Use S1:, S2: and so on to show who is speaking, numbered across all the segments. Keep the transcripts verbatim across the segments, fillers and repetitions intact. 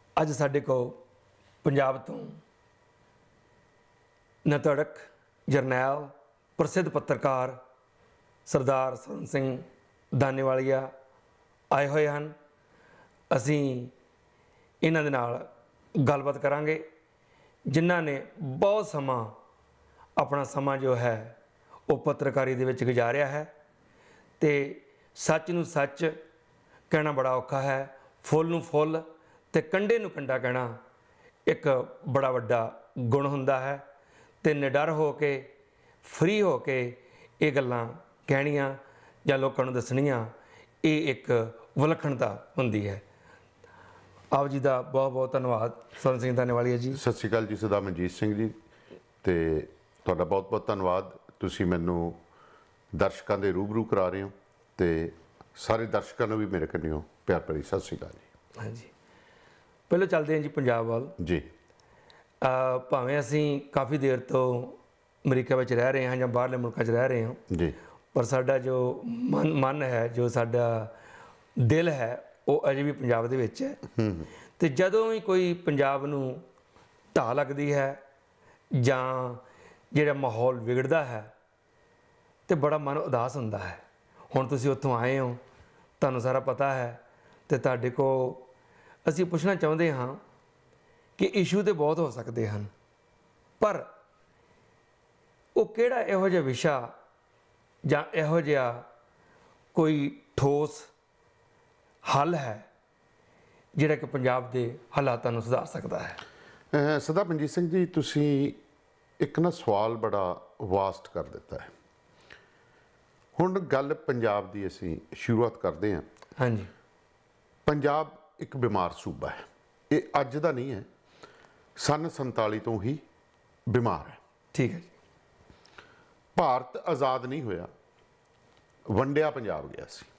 S1: ਅੱਜ ਸਾਡੇ ਕੋਲ ਪੰਜਾਬ ਤੋਂ ਨਤੜਕ ਜਰਨੈਲ ਪ੍ਰਸਿੱਧ ਪੱਤਰਕਾਰ ਸਰਦਾਰ ਸਰਨ ਸਿੰਘ ਦਾਨੇਵਾਲੀਆ ਆਏ ਹੋਏ ਹਨ। ਅਸੀਂ ਇਹਨਾਂ ਦੇ ਨਾਲ ਗੱਲਬਾਤ ਕਰਾਂਗੇ, ਜਿਨ੍ਹਾਂ ਨੇ ਬਹੁਤ ਸਮਾਂ ਆਪਣਾ ਸਮਾਂ ਜੋ ਹੈ ਉਹ ਪੱਤਰਕਾਰੀ ਦੇ ਵਿੱਚ ਗੁਜ਼ਾਰਿਆ ਹੈ ਅਤੇ ਸੱਚ ਨੂੰ ਸੱਚ ਕਹਿਣਾ ਬੜਾ ਔਖਾ ਹੈ, ਫੁੱਲ ਨੂੰ ਫੁੱਲ ਅਤੇ ਕੰਢੇ ਨੂੰ ਕੰਢਾ ਕਹਿਣਾ ਇੱਕ ਬੜਾ ਵੱਡਾ ਗੁਣ ਹੁੰਦਾ ਹੈ ਅਤੇ ਨਿਡਰ ਹੋ ਕੇ ਫਰੀ ਹੋ ਕੇ ਇਹ ਗੱਲਾਂ ਕਹਿਣੀਆਂ ਜਾਂ ਲੋਕਾਂ ਨੂੰ ਦੱਸਣੀਆਂ, ਇਹ ਇੱਕ ਵਿਲੱਖਣਤਾ ਹੁੰਦੀ ਹੈ। ਆਪ ਜੀ ਦਾ ਬਹੁਤ ਬਹੁਤ ਧੰਨਵਾਦ ਸਰਨ ਸਿੰਘ ਦਾਨੇਵਾਲੀਆ ਜੀ।
S2: ਸਤਿ ਸ਼੍ਰੀ ਅਕਾਲ ਜੀ, ਸਰਦਾਰ ਮਨਜੀਤ ਸਿੰਘ ਜੀ, ਅਤੇ ਤੁਹਾਡਾ ਬਹੁਤ ਬਹੁਤ ਧੰਨਵਾਦ। ਤੁਸੀਂ ਮੈਨੂੰ ਦਰਸ਼ਕਾਂ ਦੇ ਰੂਬਰੂ ਕਰਾ ਰਹੇ ਹੋ ਅਤੇ ਸਾਰੇ ਦਰਸ਼ਕਾਂ ਨੂੰ ਵੀ ਮੇਰੇ ਕੰਨਿਓ ਪਿਆਰ ਭਰੀ ਸਤਿ ਸ਼੍ਰੀ ਅਕਾਲ ਜੀ।
S1: ਹਾਂਜੀ, ਪਹਿਲਾਂ ਚੱਲਦੇ ਹਾਂ ਜੀ ਪੰਜਾਬ ਵੱਲ
S2: ਜੀ।
S1: ਭਾਵੇਂ ਅਸੀਂ ਕਾਫੀ ਦੇਰ ਤੋਂ ਅਮਰੀਕਾ ਵਿੱਚ ਰਹਿ ਰਹੇ ਹਾਂ ਜਾਂ ਬਾਹਰਲੇ ਮੁਲਕਾਂ 'ਚ ਰਹਿ ਰਹੇ ਹਾਂ
S2: ਜੀ,
S1: ਪਰ ਸਾਡਾ ਜੋ ਮਨ ਮਨ ਹੈ, ਜੋ ਸਾਡਾ ਦਿਲ ਹੈ, ਉਹ ਅਜੇ ਵੀ ਪੰਜਾਬ ਦੇ ਵਿੱਚ ਹੈ। ਅਤੇ ਜਦੋਂ ਵੀ ਕੋਈ ਪੰਜਾਬ ਨੂੰ ਢਾਹ ਲੱਗਦੀ ਹੈ ਜਾਂ ਜਿਹੜਾ ਮਾਹੌਲ ਵਿਗੜਦਾ ਹੈ ਅਤੇ ਬੜਾ ਮਨ ਉਦਾਸ ਹੁੰਦਾ ਹੈ। ਹੁਣ ਤੁਸੀਂ ਉੱਥੋਂ ਆਏ ਹੋ, ਤੁਹਾਨੂੰ ਸਾਰਾ ਪਤਾ ਹੈ, ਅਤੇ ਤੁਹਾਡੇ ਕੋਲ ਅਸੀਂ ਪੁੱਛਣਾ ਚਾਹੁੰਦੇ ਹਾਂ ਕਿ ਇਸ਼ੂ ਤਾਂ ਬਹੁਤ ਹੋ ਸਕਦੇ ਹਨ, ਪਰ ਉਹ ਕਿਹੜਾ ਇਹੋ ਜਿਹਾ ਵਿਸ਼ਾ ਜਾਂ ਇਹੋ ਜਿਹਾ ਕੋਈ ਠੋਸ ਹੱਲ ਹੈ ਜਿਹੜਾ ਕਿ ਪੰਜਾਬ ਦੇ ਹਾਲਾਤਾਂ ਨੂੰ ਸੁਧਾਰ ਸਕਦਾ ਹੈ?
S2: ਸਰਦਾਰ ਮਨਜੀਤ ਸਿੰਘ ਜੀ, ਤੁਸੀਂ ਇੱਕ ਨਾ ਸਵਾਲ ਬੜਾ ਵਾਸਟ ਕਰ ਦਿੱਤਾ ਹੈ। ਹੁਣ ਗੱਲ ਪੰਜਾਬ ਦੀ ਅਸੀਂ ਸ਼ੁਰੂਆਤ ਕਰਦੇ ਹਾਂ।
S1: ਹਾਂਜੀ।
S2: ਪੰਜਾਬ ਇੱਕ ਬਿਮਾਰ ਸੂਬਾ ਹੈ, ਇਹ ਅੱਜ ਦਾ ਨਹੀਂ ਹੈ, ਸੰਨ ਸੰਤਾਲੀ ਤੋਂ ਹੀ ਬਿਮਾਰ ਹੈ।
S1: ਠੀਕ ਹੈ ਜੀ।
S2: ਭਾਰਤ ਆਜ਼ਾਦ ਨਹੀਂ ਹੋਇਆ, ਵੰਡਿਆ ਪੰਜਾਬ ਗਿਆ ਸੀ,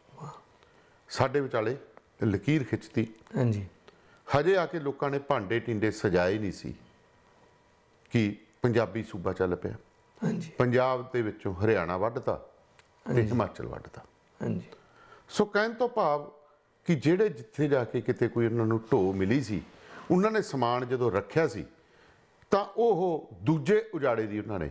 S2: ਸਾਡੇ ਵਿਚਾਲੇ ਲਕੀਰ ਖਿੱਚਤੀ।
S1: ਹਾਂਜੀ।
S2: ਹਜੇ ਆ ਕੇ ਲੋਕਾਂ ਨੇ ਭਾਂਡੇ ਟਿੰਡੇ ਸਜਾਏ ਨਹੀਂ ਸੀ ਕਿ ਪੰਜਾਬੀ ਸੂਬਾ ਚੱਲ ਪਿਆ।
S1: ਹਾਂਜੀ।
S2: ਪੰਜਾਬ ਦੇ ਵਿੱਚੋਂ ਹਰਿਆਣਾ ਵੱਢਤਾ ਤੇ ਹਿਮਾਚਲ ਵੱਢਤਾ।
S1: ਹਾਂਜੀ।
S2: ਸੋ ਕਹਿਣ ਤੋਂ ਭਾਵ ਕਿ ਜਿਹੜੇ ਜਿੱਥੇ ਜਾ ਕੇ ਕਿਤੇ ਕੋਈ ਉਹਨਾਂ ਨੂੰ ਢੋ ਮਿਲੀ ਸੀ, ਉਹਨਾਂ ਨੇ ਸਮਾਨ ਜਦੋਂ ਰੱਖਿਆ ਸੀ ਤਾਂ ਉਹ ਦੂਜੇ ਉਜਾੜੇ ਦੀ ਉਹਨਾਂ ਨੇ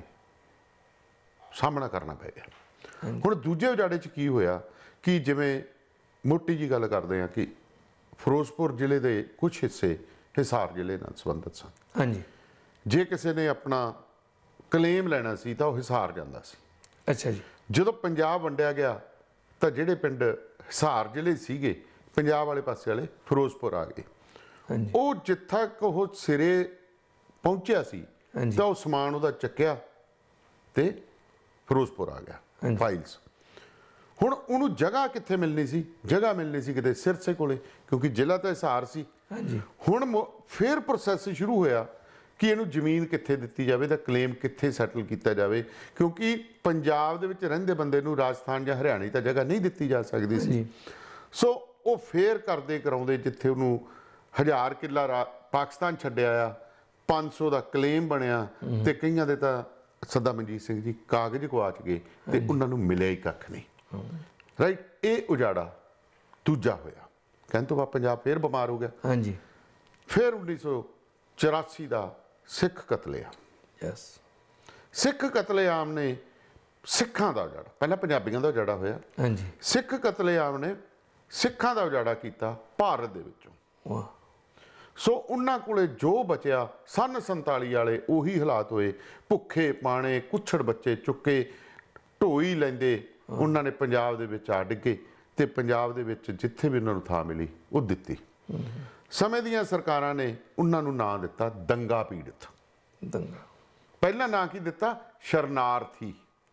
S2: ਸਾਹਮਣਾ ਕਰਨਾ ਪੈ ਗਿਆ। ਹੁਣ ਦੂਜੇ ਉਜਾੜੇ 'ਚ ਕੀ ਹੋਇਆ ਕਿ ਜਿਵੇਂ ਮੋਟੀ ਜੀ ਗੱਲ ਕਰਦੇ ਹਾਂ ਕਿ ਫਿਰੋਜ਼ਪੁਰ ਜ਼ਿਲ੍ਹੇ ਦੇ ਕੁਝ ਹਿੱਸੇ ਹਿਸਾਰ ਜ਼ਿਲ੍ਹੇ ਨਾਲ ਸੰਬੰਧਿਤ ਸਨ।
S1: ਹਾਂਜੀ।
S2: ਜੇ ਕਿਸੇ ਨੇ ਆਪਣਾ ਕਲੇਮ ਲੈਣਾ ਸੀ ਤਾਂ ਉਹ ਹਿਸਾਰ ਜਾਂਦਾ ਸੀ।
S1: ਅੱਛਾ ਜੀ।
S2: ਜਦੋਂ ਪੰਜਾਬ ਵੰਡਿਆ ਗਿਆ ਤਾਂ ਜਿਹੜੇ ਪਿੰਡ ਹਿਸਾਰ ਜ਼ਿਲ੍ਹੇ ਸੀਗੇ, ਪੰਜਾਬ ਵਾਲੇ ਪਾਸੇ ਵਾਲੇ ਫਿਰੋਜ਼ਪੁਰ ਆ ਗਏ।
S1: ਹਾਂਜੀ।
S2: ਉਹ ਜਿੱਥਾ ਕੁ ਉਹ ਸਿਰੇ ਪਹੁੰਚਿਆ ਸੀ ਤਾਂ ਉਹ ਸਮਾਨ ਉਹਦਾ ਚੱਕਿਆ ਤੇ ਫਿਰੋਜ਼ਪੁਰ ਆ ਗਿਆ ਫਾਈਲਸ। ਹੁਣ ਉਹਨੂੰ ਜਗ੍ਹਾ ਕਿੱਥੇ ਮਿਲਣੀ ਸੀ? ਜਗ੍ਹਾ ਮਿਲਣੀ ਸੀ ਕਿਤੇ ਸਿਰਸੇ ਕੋਲੇ, ਕਿਉਂਕਿ ਜ਼ਿਲ੍ਹਾ ਤਾਂ ਹਿਸਾਰ ਸੀ।
S1: ਹਾਂਜੀ।
S2: ਹੁਣ ਫਿਰ ਪ੍ਰੋਸੈਸ ਸ਼ੁਰੂ ਹੋਇਆ ਕਿ ਇਹਨੂੰ ਜ਼ਮੀਨ ਕਿੱਥੇ ਦਿੱਤੀ ਜਾਵੇ ਤਾਂ ਕਲੇਮ ਕਿੱਥੇ ਸੈਟਲ ਕੀਤਾ ਜਾਵੇ, ਕਿਉਂਕਿ ਪੰਜਾਬ ਦੇ ਵਿੱਚ ਰਹਿੰਦੇ ਬੰਦੇ ਨੂੰ ਰਾਜਸਥਾਨ ਜਾਂ ਹਰਿਆਣੇ ਤਾਂ ਜਗ੍ਹਾ ਨਹੀਂ ਦਿੱਤੀ ਜਾ ਸਕਦੀ ਸੀ। ਸੋ ਉਹ ਫੇਰ ਕਰਦੇ ਕਰਾਉਂਦੇ ਜਿੱਥੇ ਉਹਨੂੰ ਹਜ਼ਾਰ ਕਿੱਲਾ ਪਾਕਿਸਤਾਨ ਛੱਡਿਆ ਆ, ਪੰਜ ਸੌ ਦਾ ਕਲੇਮ ਬਣਿਆ ਤੇ ਕਈਆਂ ਦੇ ਤਾਂ ਸਰਦਾਰ ਮਨਜੀਤ ਸਿੰਘ ਜੀ ਕਾਗਜ਼ ਗਵਾਚ ਗਏ ਤੇ ਉਹਨਾਂ ਨੂੰ ਮਿਲਿਆ ਹੀ ਕੱਖ ਨਹੀਂ। ਰਾਈਟ, ਇਹ ਉਜਾੜਾ ਦੂਜਾ ਹੋਇਆ। ਕਹਿਣ ਤੋਂ ਬਾਅਦ ਪੰਜਾਬ ਫੇਰ ਬਿਮਾਰ ਹੋ ਗਿਆ।
S1: ਹਾਂਜੀ।
S2: ਫਿਰ ਉੱਨੀ ਸੌ ਚੁਰਾਸੀ ਦਾ ਸਿੱਖ ਕਤਲੇਆਮ।
S1: ਯੈਸ।
S2: ਸਿੱਖ ਕਤਲੇਆਮ ਨੇ ਸਿੱਖਾਂ ਦਾ ਉਜਾੜਾ, ਪਹਿਲਾਂ ਪੰਜਾਬੀਆਂ ਦਾ ਉਜਾੜਾ ਹੋਇਆ।
S1: ਹਾਂਜੀ।
S2: ਸਿੱਖ ਕਤਲੇਆਮ ਨੇ ਸਿੱਖਾਂ ਦਾ ਉਜਾੜਾ ਕੀਤਾ ਭਾਰਤ ਦੇ ਵਿੱਚੋਂ।
S1: ਵਾਹ।
S2: ਸੋ ਉਹਨਾਂ ਕੋਲੇ ਜੋ ਬਚਿਆ, ਸੰਨ ਸੰਤਾਲੀ ਵਾਲੇ ਉਹੀ ਹਾਲਾਤ ਹੋਏ, ਭੁੱਖੇ ਪਾਣੇ, ਕੁੱਛੜ ਬੱਚੇ ਚੁੱਕੇ, ਢੋਈ ਲੈਂਦੇ, ਉਹਨਾਂ ਨੇ ਪੰਜਾਬ ਦੇ ਵਿੱਚ ਆ ਡਿੱਗੇ ਤੇ ਪੰਜਾਬ ਦੇ ਵਿੱਚ ਜਿੱਥੇ ਵੀ ਉਹਨਾਂ ਨੂੰ ਥਾਂ ਮਿਲੀ ਉਹ ਦਿੱਤੀ। ਸਮੇਂ ਦੀਆਂ ਸਰਕਾਰਾਂ ਨੇ ਉਹਨਾਂ ਨੂੰ ਨਾਂ ਦਿੱਤਾ ਦੰਗਾ ਪੀੜਤ।
S1: ਦੰਗਾ।
S2: ਪਹਿਲਾਂ ਨਾਂ ਕੀ ਦਿੱਤਾ? ਸ਼ਰਨਾਰਥੀ।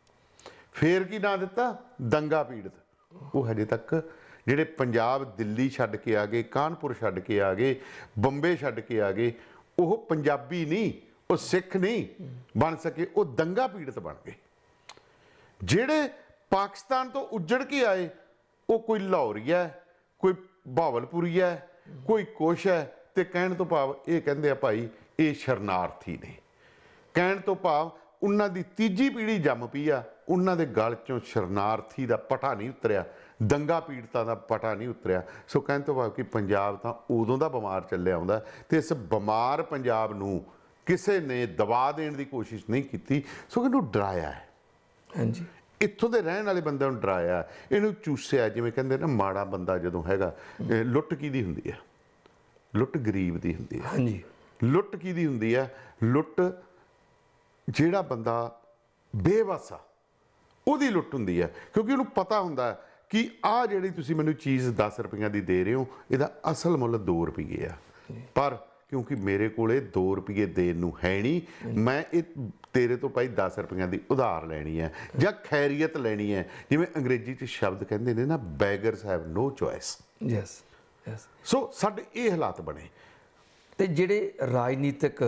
S2: ਫੇਰ ਕੀ ਨਾਂ ਦਿੱਤਾ? ਦੰਗਾ ਪੀੜਤ। ਉਹ ਹਜੇ ਤੱਕ ਜਿਹੜੇ ਪੰਜਾਬ ਦਿੱਲੀ ਛੱਡ ਕੇ ਆ ਗਏ, ਕਾਨਪੁਰ ਛੱਡ ਕੇ ਆ ਗਏ, ਬੰਬੇ ਛੱਡ ਕੇ ਆ ਗਏ, ਉਹ ਪੰਜਾਬੀ ਨਹੀਂ, ਉਹ ਸਿੱਖ ਨਹੀਂ ਬਣ ਸਕੇ, ਉਹ ਦੰਗਾ ਪੀੜਤ ਬਣ ਗਏ। ਜਿਹੜੇ ਪਾਕਿਸਤਾਨ ਤੋਂ ਉੱਜੜ ਕੇ ਆਏ ਉਹ ਕੋਈ ਲਾਹੌਰੀਆ, ਕੋਈ ਬਹਾਵਲਪੁਰੀਆ, ਕੋਈ ਕੁਛ ਹੈ, ਤੇ ਕਹਿਣ ਤੋਂ ਭਾਵ ਇਹ ਕਹਿੰਦੇ ਆ ਭਾਈ ਇਹ ਸ਼ਰਨਾਰਥੀ ਨੇ। ਕਹਿਣ ਤੋਂ ਭਾਵ ਉਹਨਾਂ ਦੀ ਤੀਜੀ ਪੀੜ੍ਹੀ ਜੰਮ ਪਈ ਆ ਉਹਨਾਂ ਦੇ ਗਲ ਚੋਂ ਸ਼ਰਨਾਰਥੀ ਦਾ ਪਟਾ ਨਹੀਂ ਉਤਰਿਆ, ਦੰਗਾ ਪੀੜਤਾਂ ਦਾ ਪਟਾ ਨਹੀਂ ਉਤਰਿਆ। ਸੋ ਕਹਿਣ ਤੋਂ ਬਾਅਦ ਕਿ ਪੰਜਾਬ ਤਾਂ ਉਦੋਂ ਦਾ ਬਿਮਾਰ ਚੱਲਿਆ ਆਉਂਦਾ, ਤੇ ਇਸ ਬਿਮਾਰ ਪੰਜਾਬ ਨੂੰ ਕਿਸੇ ਨੇ ਦਬਾ ਦੇਣ ਦੀ ਕੋਸ਼ਿਸ਼ ਨਹੀਂ ਕੀਤੀ, ਸੋ ਇਹਨੂੰ ਡਰਾਇਆ ਹੈ।
S1: ਹਾਂਜੀ,
S2: ਇੱਥੋਂ ਦੇ ਰਹਿਣ ਵਾਲੇ ਬੰਦਿਆਂ ਨੂੰ ਡਰਾਇਆ, ਇਹਨੂੰ ਚੂਸਿਆ। ਜਿਵੇਂ ਕਹਿੰਦੇ ਨਾ, ਮਾੜਾ ਬੰਦਾ ਜਦੋਂ ਹੈਗਾ, ਲੁੱਟ ਕਿਹਦੀ ਹੁੰਦੀ ਹੈ? ਲੁੱਟ ਗਰੀਬ ਦੀ ਹੁੰਦੀ ਹੈ।
S1: ਹਾਂਜੀ,
S2: ਲੁੱਟ ਕਿਹਦੀ ਹੁੰਦੀ ਹੈ? ਲੁੱਟ ਜਿਹੜਾ ਬੰਦਾ ਬੇਵਸ ਆ, ਉਹਦੀ ਲੁੱਟ ਹੁੰਦੀ ਹੈ, ਕਿਉਂਕਿ ਉਹਨੂੰ ਪਤਾ ਹੁੰਦਾ ਕਿ ਆਹ ਜਿਹੜੀ ਤੁਸੀਂ ਮੈਨੂੰ ਚੀਜ਼ ਦਸ ਰੁਪਈਆਂ ਦੀ ਦੇ ਰਹੇ ਹੋ, ਇਹਦਾ ਅਸਲ ਮੁੱਲ ਦੋ ਰੁਪਈਏ ਆ, ਪਰ ਕਿਉਂਕਿ ਮੇਰੇ ਕੋਲੇ ਦੋ ਰੁਪਈਏ ਦੇਣ ਨੂੰ ਹੈ ਨਹੀਂ, ਮੈਂ ਇਹ ਤੇਰੇ ਤੋਂ ਭਾਈ ਦਸ ਰੁਪਈਆਂ ਦੀ ਉਧਾਰ ਲੈਣੀ ਹੈ ਜਾਂ ਖੈਰੀਅਤ ਲੈਣੀ ਹੈ। ਜਿਵੇਂ ਅੰਗਰੇਜ਼ੀ 'ਚ ਸ਼ਬਦ ਕਹਿੰਦੇ ਨੇ ਨਾ, beggars have no choice.
S1: Yes yes.
S2: So ਸਾਡੇ ਇਹ ਹਾਲਾਤ ਬਣੇ।
S1: ਤੇ ਜਿਹੜੇ ਰਾਜਨੀਤਿਕ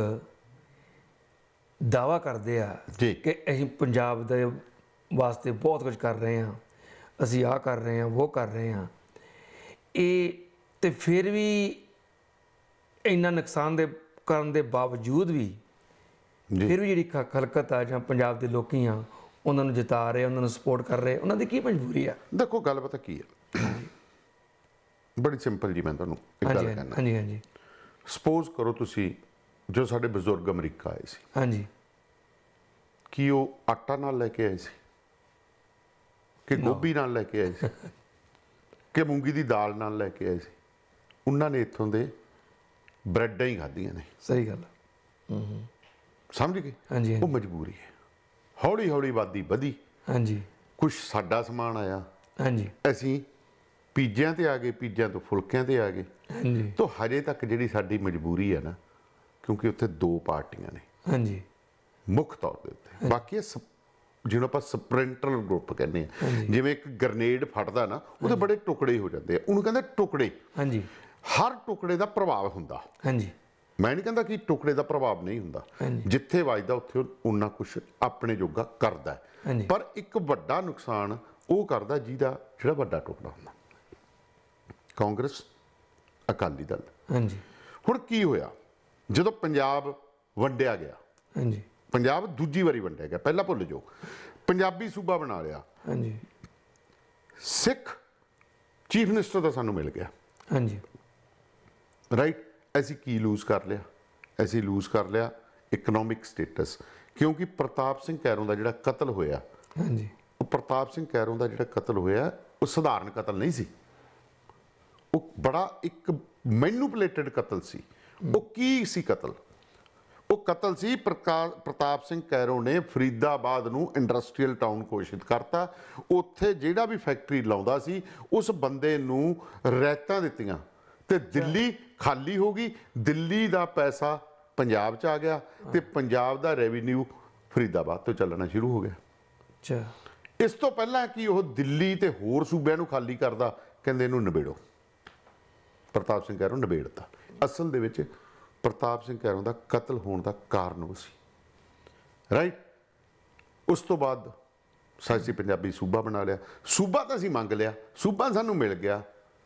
S1: ਦਾਅਵਾ ਕਰਦੇ ਆ
S2: ਜੀ
S1: ਕਿ ਅਸੀਂ ਪੰਜਾਬ ਦੇ ਵਾਸਤੇ ਬਹੁਤ ਕੁਝ ਕਰ ਰਹੇ ਹਾਂ, ਅਸੀਂ ਆਹ ਕਰ ਰਹੇ ਹਾਂ, ਉਹ ਕਰ ਰਹੇ ਹਾਂ, ਇਹ ਤੇ ਫਿਰ ਵੀ ਇੰਨਾ ਨੁਕਸਾਨ ਦੇ ਕਰਨ ਦੇ ਬਾਵਜੂਦ ਵੀ
S2: ਜੀ
S1: ਫਿਰ ਵੀ ਜਿਹੜੀ ਖ- ਖਲਕਤ ਆ ਜਾਂ ਪੰਜਾਬ ਦੇ ਲੋਕੀ ਆ, ਉਹਨਾਂ ਨੂੰ ਜਿਤਾ ਰਹੇ, ਉਹਨਾਂ ਨੂੰ ਸਪੋਰਟ ਕਰ ਰਹੇ, ਉਹਨਾਂ ਦੀ ਕੀ ਮਜਬੂਰੀ ਆ?
S2: ਦੇਖੋ, ਗੱਲ ਪਤਾ ਕੀ ਹੈ, ਬੜੀ ਸਿੰਪਲ ਜੀ। ਮੈਂ ਤੁਹਾਨੂੰ ਇੱਕ ਗੱਲ
S1: ਹਾਂਜੀ
S2: ਕਹਿਣਾ,
S1: ਹਾਂਜੀ ਹਾਂਜੀ
S2: ਸਪੋਜ਼ ਕਰੋ ਤੁਸੀਂ, ਜੋ ਸਾਡੇ ਬਜ਼ੁਰਗ ਅਮਰੀਕਾ ਆਏ ਸੀ,
S1: ਹਾਂਜੀ,
S2: ਕੀ ਉਹ ਆਟਾ ਨਾਲ ਲੈ ਕੇ ਆਏ ਸੀ ਕਿ ਗੋਭੀ ਨਾਲ ਲੈ ਕੇ ਆਏ ਸੀ ਕਿ ਮੂੰਗੀ ਦੀ ਦਾਲ ਨਾਲ ਲੈ ਕੇ ਆਏ ਸੀ? ਉਹਨਾਂ ਨੇ ਇੱਥੋਂ ਦੇ ਬ੍ਰੈਡਾਂ ਹੀ ਖਾਧੀਆਂ ਨੇ।
S1: ਸਹੀ ਗੱਲ ਆ।
S2: ਸਮਝ ਗਏ?
S1: ਹਾਂਜੀ
S2: ਉਹ ਮਜਬੂਰੀ ਹੈ। ਹੌਲੀ ਹੌਲੀ ਆਬਾਦੀ ਵਧੀ,
S1: ਹਾਂਜੀ
S2: ਕੁਛ ਸਾਡਾ ਸਮਾਨ ਆਇਆ,
S1: ਹਾਂਜੀ
S2: ਅਸੀਂ ਪੀਜ਼ਿਆਂ ਤੇ ਆ ਗਏ, ਪੀਜ਼ਿਆਂ ਤੋਂ ਫੁਲਕਿਆਂ ਤੇ ਆ ਗਏ।
S1: ਹਾਂਜੀ
S2: ਤਾਂ ਹਜੇ ਤੱਕ ਜਿਹੜੀ ਸਾਡੀ ਮਜਬੂਰੀ ਹੈ ਨਾ, ਕਿਉਂਕਿ ਉੱਥੇ ਦੋ ਪਾਰਟੀਆਂ ਨੇ
S1: ਹਾਂਜੀ
S2: ਮੁੱਖ ਤੌਰ ਦੇ ਉੱਤੇ, ਬਾਕੀ ਇਹ ਸਪ- ਜਿਹਨੂੰ ਆਪਾਂ ਸਪ੍ਰਿੰਟਰ ਗਰੁੱਪ ਕਹਿੰਦੇ ਆ, ਜਿਵੇਂ ਇੱਕ ਗ੍ਰਨੇਡ ਫਟਦਾ ਨਾ, ਉਹਦੇ ਬੜੇ ਟੁਕੜੇ ਹੋ ਜਾਂਦੇ ਆ, ਉਹਨੂੰ ਕਹਿੰਦੇ ਟੁਕੜੇ।
S1: ਹਾਂਜੀ
S2: ਹਰ ਟੁਕੜੇ ਦਾ ਪ੍ਰਭਾਵ ਹੁੰਦਾ।
S1: ਹਾਂਜੀ
S2: ਮੈਂ ਨਹੀਂ ਕਹਿੰਦਾ ਕਿ ਟੁਕੜੇ ਦਾ ਪ੍ਰਭਾਵ ਨਹੀਂ ਹੁੰਦਾ, ਜਿੱਥੇ ਵੱਜਦਾ ਉੱਥੇ ਉਹਨਾਂ ਕੁਛ ਆਪਣੇ ਜੋਗਾ ਕਰਦਾ ਹੈ।
S1: ਹਾਂਜੀ
S2: ਪਰ ਇੱਕ ਵੱਡਾ ਨੁਕਸਾਨ ਉਹ ਕਰਦਾ ਜਿਹਦਾ ਜਿਹੜਾ ਵੱਡਾ ਟੁਕੜਾ ਹੁੰਦਾ। ਕਾਂਗਰਸ, ਅਕਾਲੀ ਦਲ।
S1: ਹਾਂਜੀ
S2: ਹੁਣ ਕੀ ਹੋਇਆ ਜਦੋਂ ਪੰਜਾਬ ਵੰਡਿਆ ਗਿਆ?
S1: ਹਾਂਜੀ
S2: ਪੰਜਾਬ ਦੂਜੀ ਵਾਰੀ ਵੰਡਿਆ ਗਿਆ, ਪਹਿਲਾਂ ਭੁੱਲ ਜਾਓ। ਪੰਜਾਬੀ ਸੂਬਾ ਬਣਾ ਲਿਆ,
S1: ਹਾਂਜੀ
S2: ਸਿੱਖ ਚੀਫ ਮਿਨਿਸਟਰ ਦਾ ਸਾਨੂੰ ਮਿਲ ਗਿਆ,
S1: ਹਾਂਜੀ
S2: ਰਾਈਟ। ਅਸੀਂ ਕੀ ਲੂਜ਼ ਕਰ ਲਿਆ? ਅਸੀਂ ਲੂਜ਼ ਕਰ ਲਿਆ ਇਕਨੋਮਿਕ ਸਟੇਟਸ, ਕਿਉਂਕਿ ਪ੍ਰਤਾਪ ਸਿੰਘ ਕੈਰੋਂ ਦਾ ਜਿਹੜਾ ਕਤਲ ਹੋਇਆ,
S1: ਹਾਂਜੀ
S2: ਉਹ ਪ੍ਰਤਾਪ ਸਿੰਘ ਕੈਰੋਂ ਦਾ ਜਿਹੜਾ ਕਤਲ ਹੋਇਆ, ਉਹ ਸਧਾਰਨ ਕਤਲ ਨਹੀਂ ਸੀ, ਉਹ ਬੜਾ ਇੱਕ ਮੈਨੂਪਲੇਟਡ ਕਤਲ ਸੀ। ਉਹ ਕੀ ਸੀ ਕਤਲ? ਉਹ ਕਤਲ ਸੀ ਪ੍ਰਕਾ ਪ੍ਰਤਾਪ ਸਿੰਘ ਕੈਰੋਂ ਨੇ ਫਰੀਦਾਬਾਦ ਨੂੰ ਇੰਡਸਟਰੀਅਲ ਟਾਊਨ ਘੋਸ਼ਿਤ ਕਰਤਾ। ਉੱਥੇ ਜਿਹੜਾ ਵੀ ਫੈਕਟਰੀ ਲਾਉਂਦਾ ਸੀ, ਉਸ ਬੰਦੇ ਨੂੰ ਰਿਆਇਤਾਂ ਦਿੱਤੀਆਂ, ਤੇ ਦਿੱਲੀ ਖਾਲੀ ਹੋ ਗਈ। ਦਿੱਲੀ ਦਾ ਪੈਸਾ ਪੰਜਾਬ 'ਚ ਆ ਗਿਆ, ਤੇ ਪੰਜਾਬ ਦਾ ਰੈਵਨਿਊ ਫਰੀਦਾਬਾਦ ਤੋਂ ਚੱਲਣਾ ਸ਼ੁਰੂ ਹੋ ਗਿਆ।
S1: ਅੱਛਾ।
S2: ਇਸ ਤੋਂ ਪਹਿਲਾਂ ਕਿ ਉਹ ਦਿੱਲੀ ਤੇ ਹੋਰ ਸੂਬਿਆਂ ਨੂੰ ਖਾਲੀ ਕਰਦਾ, ਕਹਿੰਦੇ ਇਹਨੂੰ ਨਿਬੇੜੋ। ਪ੍ਰਤਾਪ ਸਿੰਘ ਕੈਰੋਂ ਨਿਬੇੜਤਾ। ਅਸਲ ਦੇ ਵਿੱਚ ਪ੍ਰਤਾਪ ਸਿੰਘ ਕੈਰੋਂ ਦਾ ਕਤਲ ਹੋਣ ਦਾ ਕਾਰਨ ਉਹ ਸੀ, ਰਾਈਟ। ਉਸ ਤੋਂ ਬਾਅਦ ਸਾਡੀ ਪੰਜਾਬੀ ਸੂਬਾ ਬਣਾ ਲਿਆ। ਸੂਬਾ ਤਾਂ ਅਸੀਂ ਮੰਗ ਲਿਆ, ਸੂਬਾ ਸਾਨੂੰ ਮਿਲ ਗਿਆ।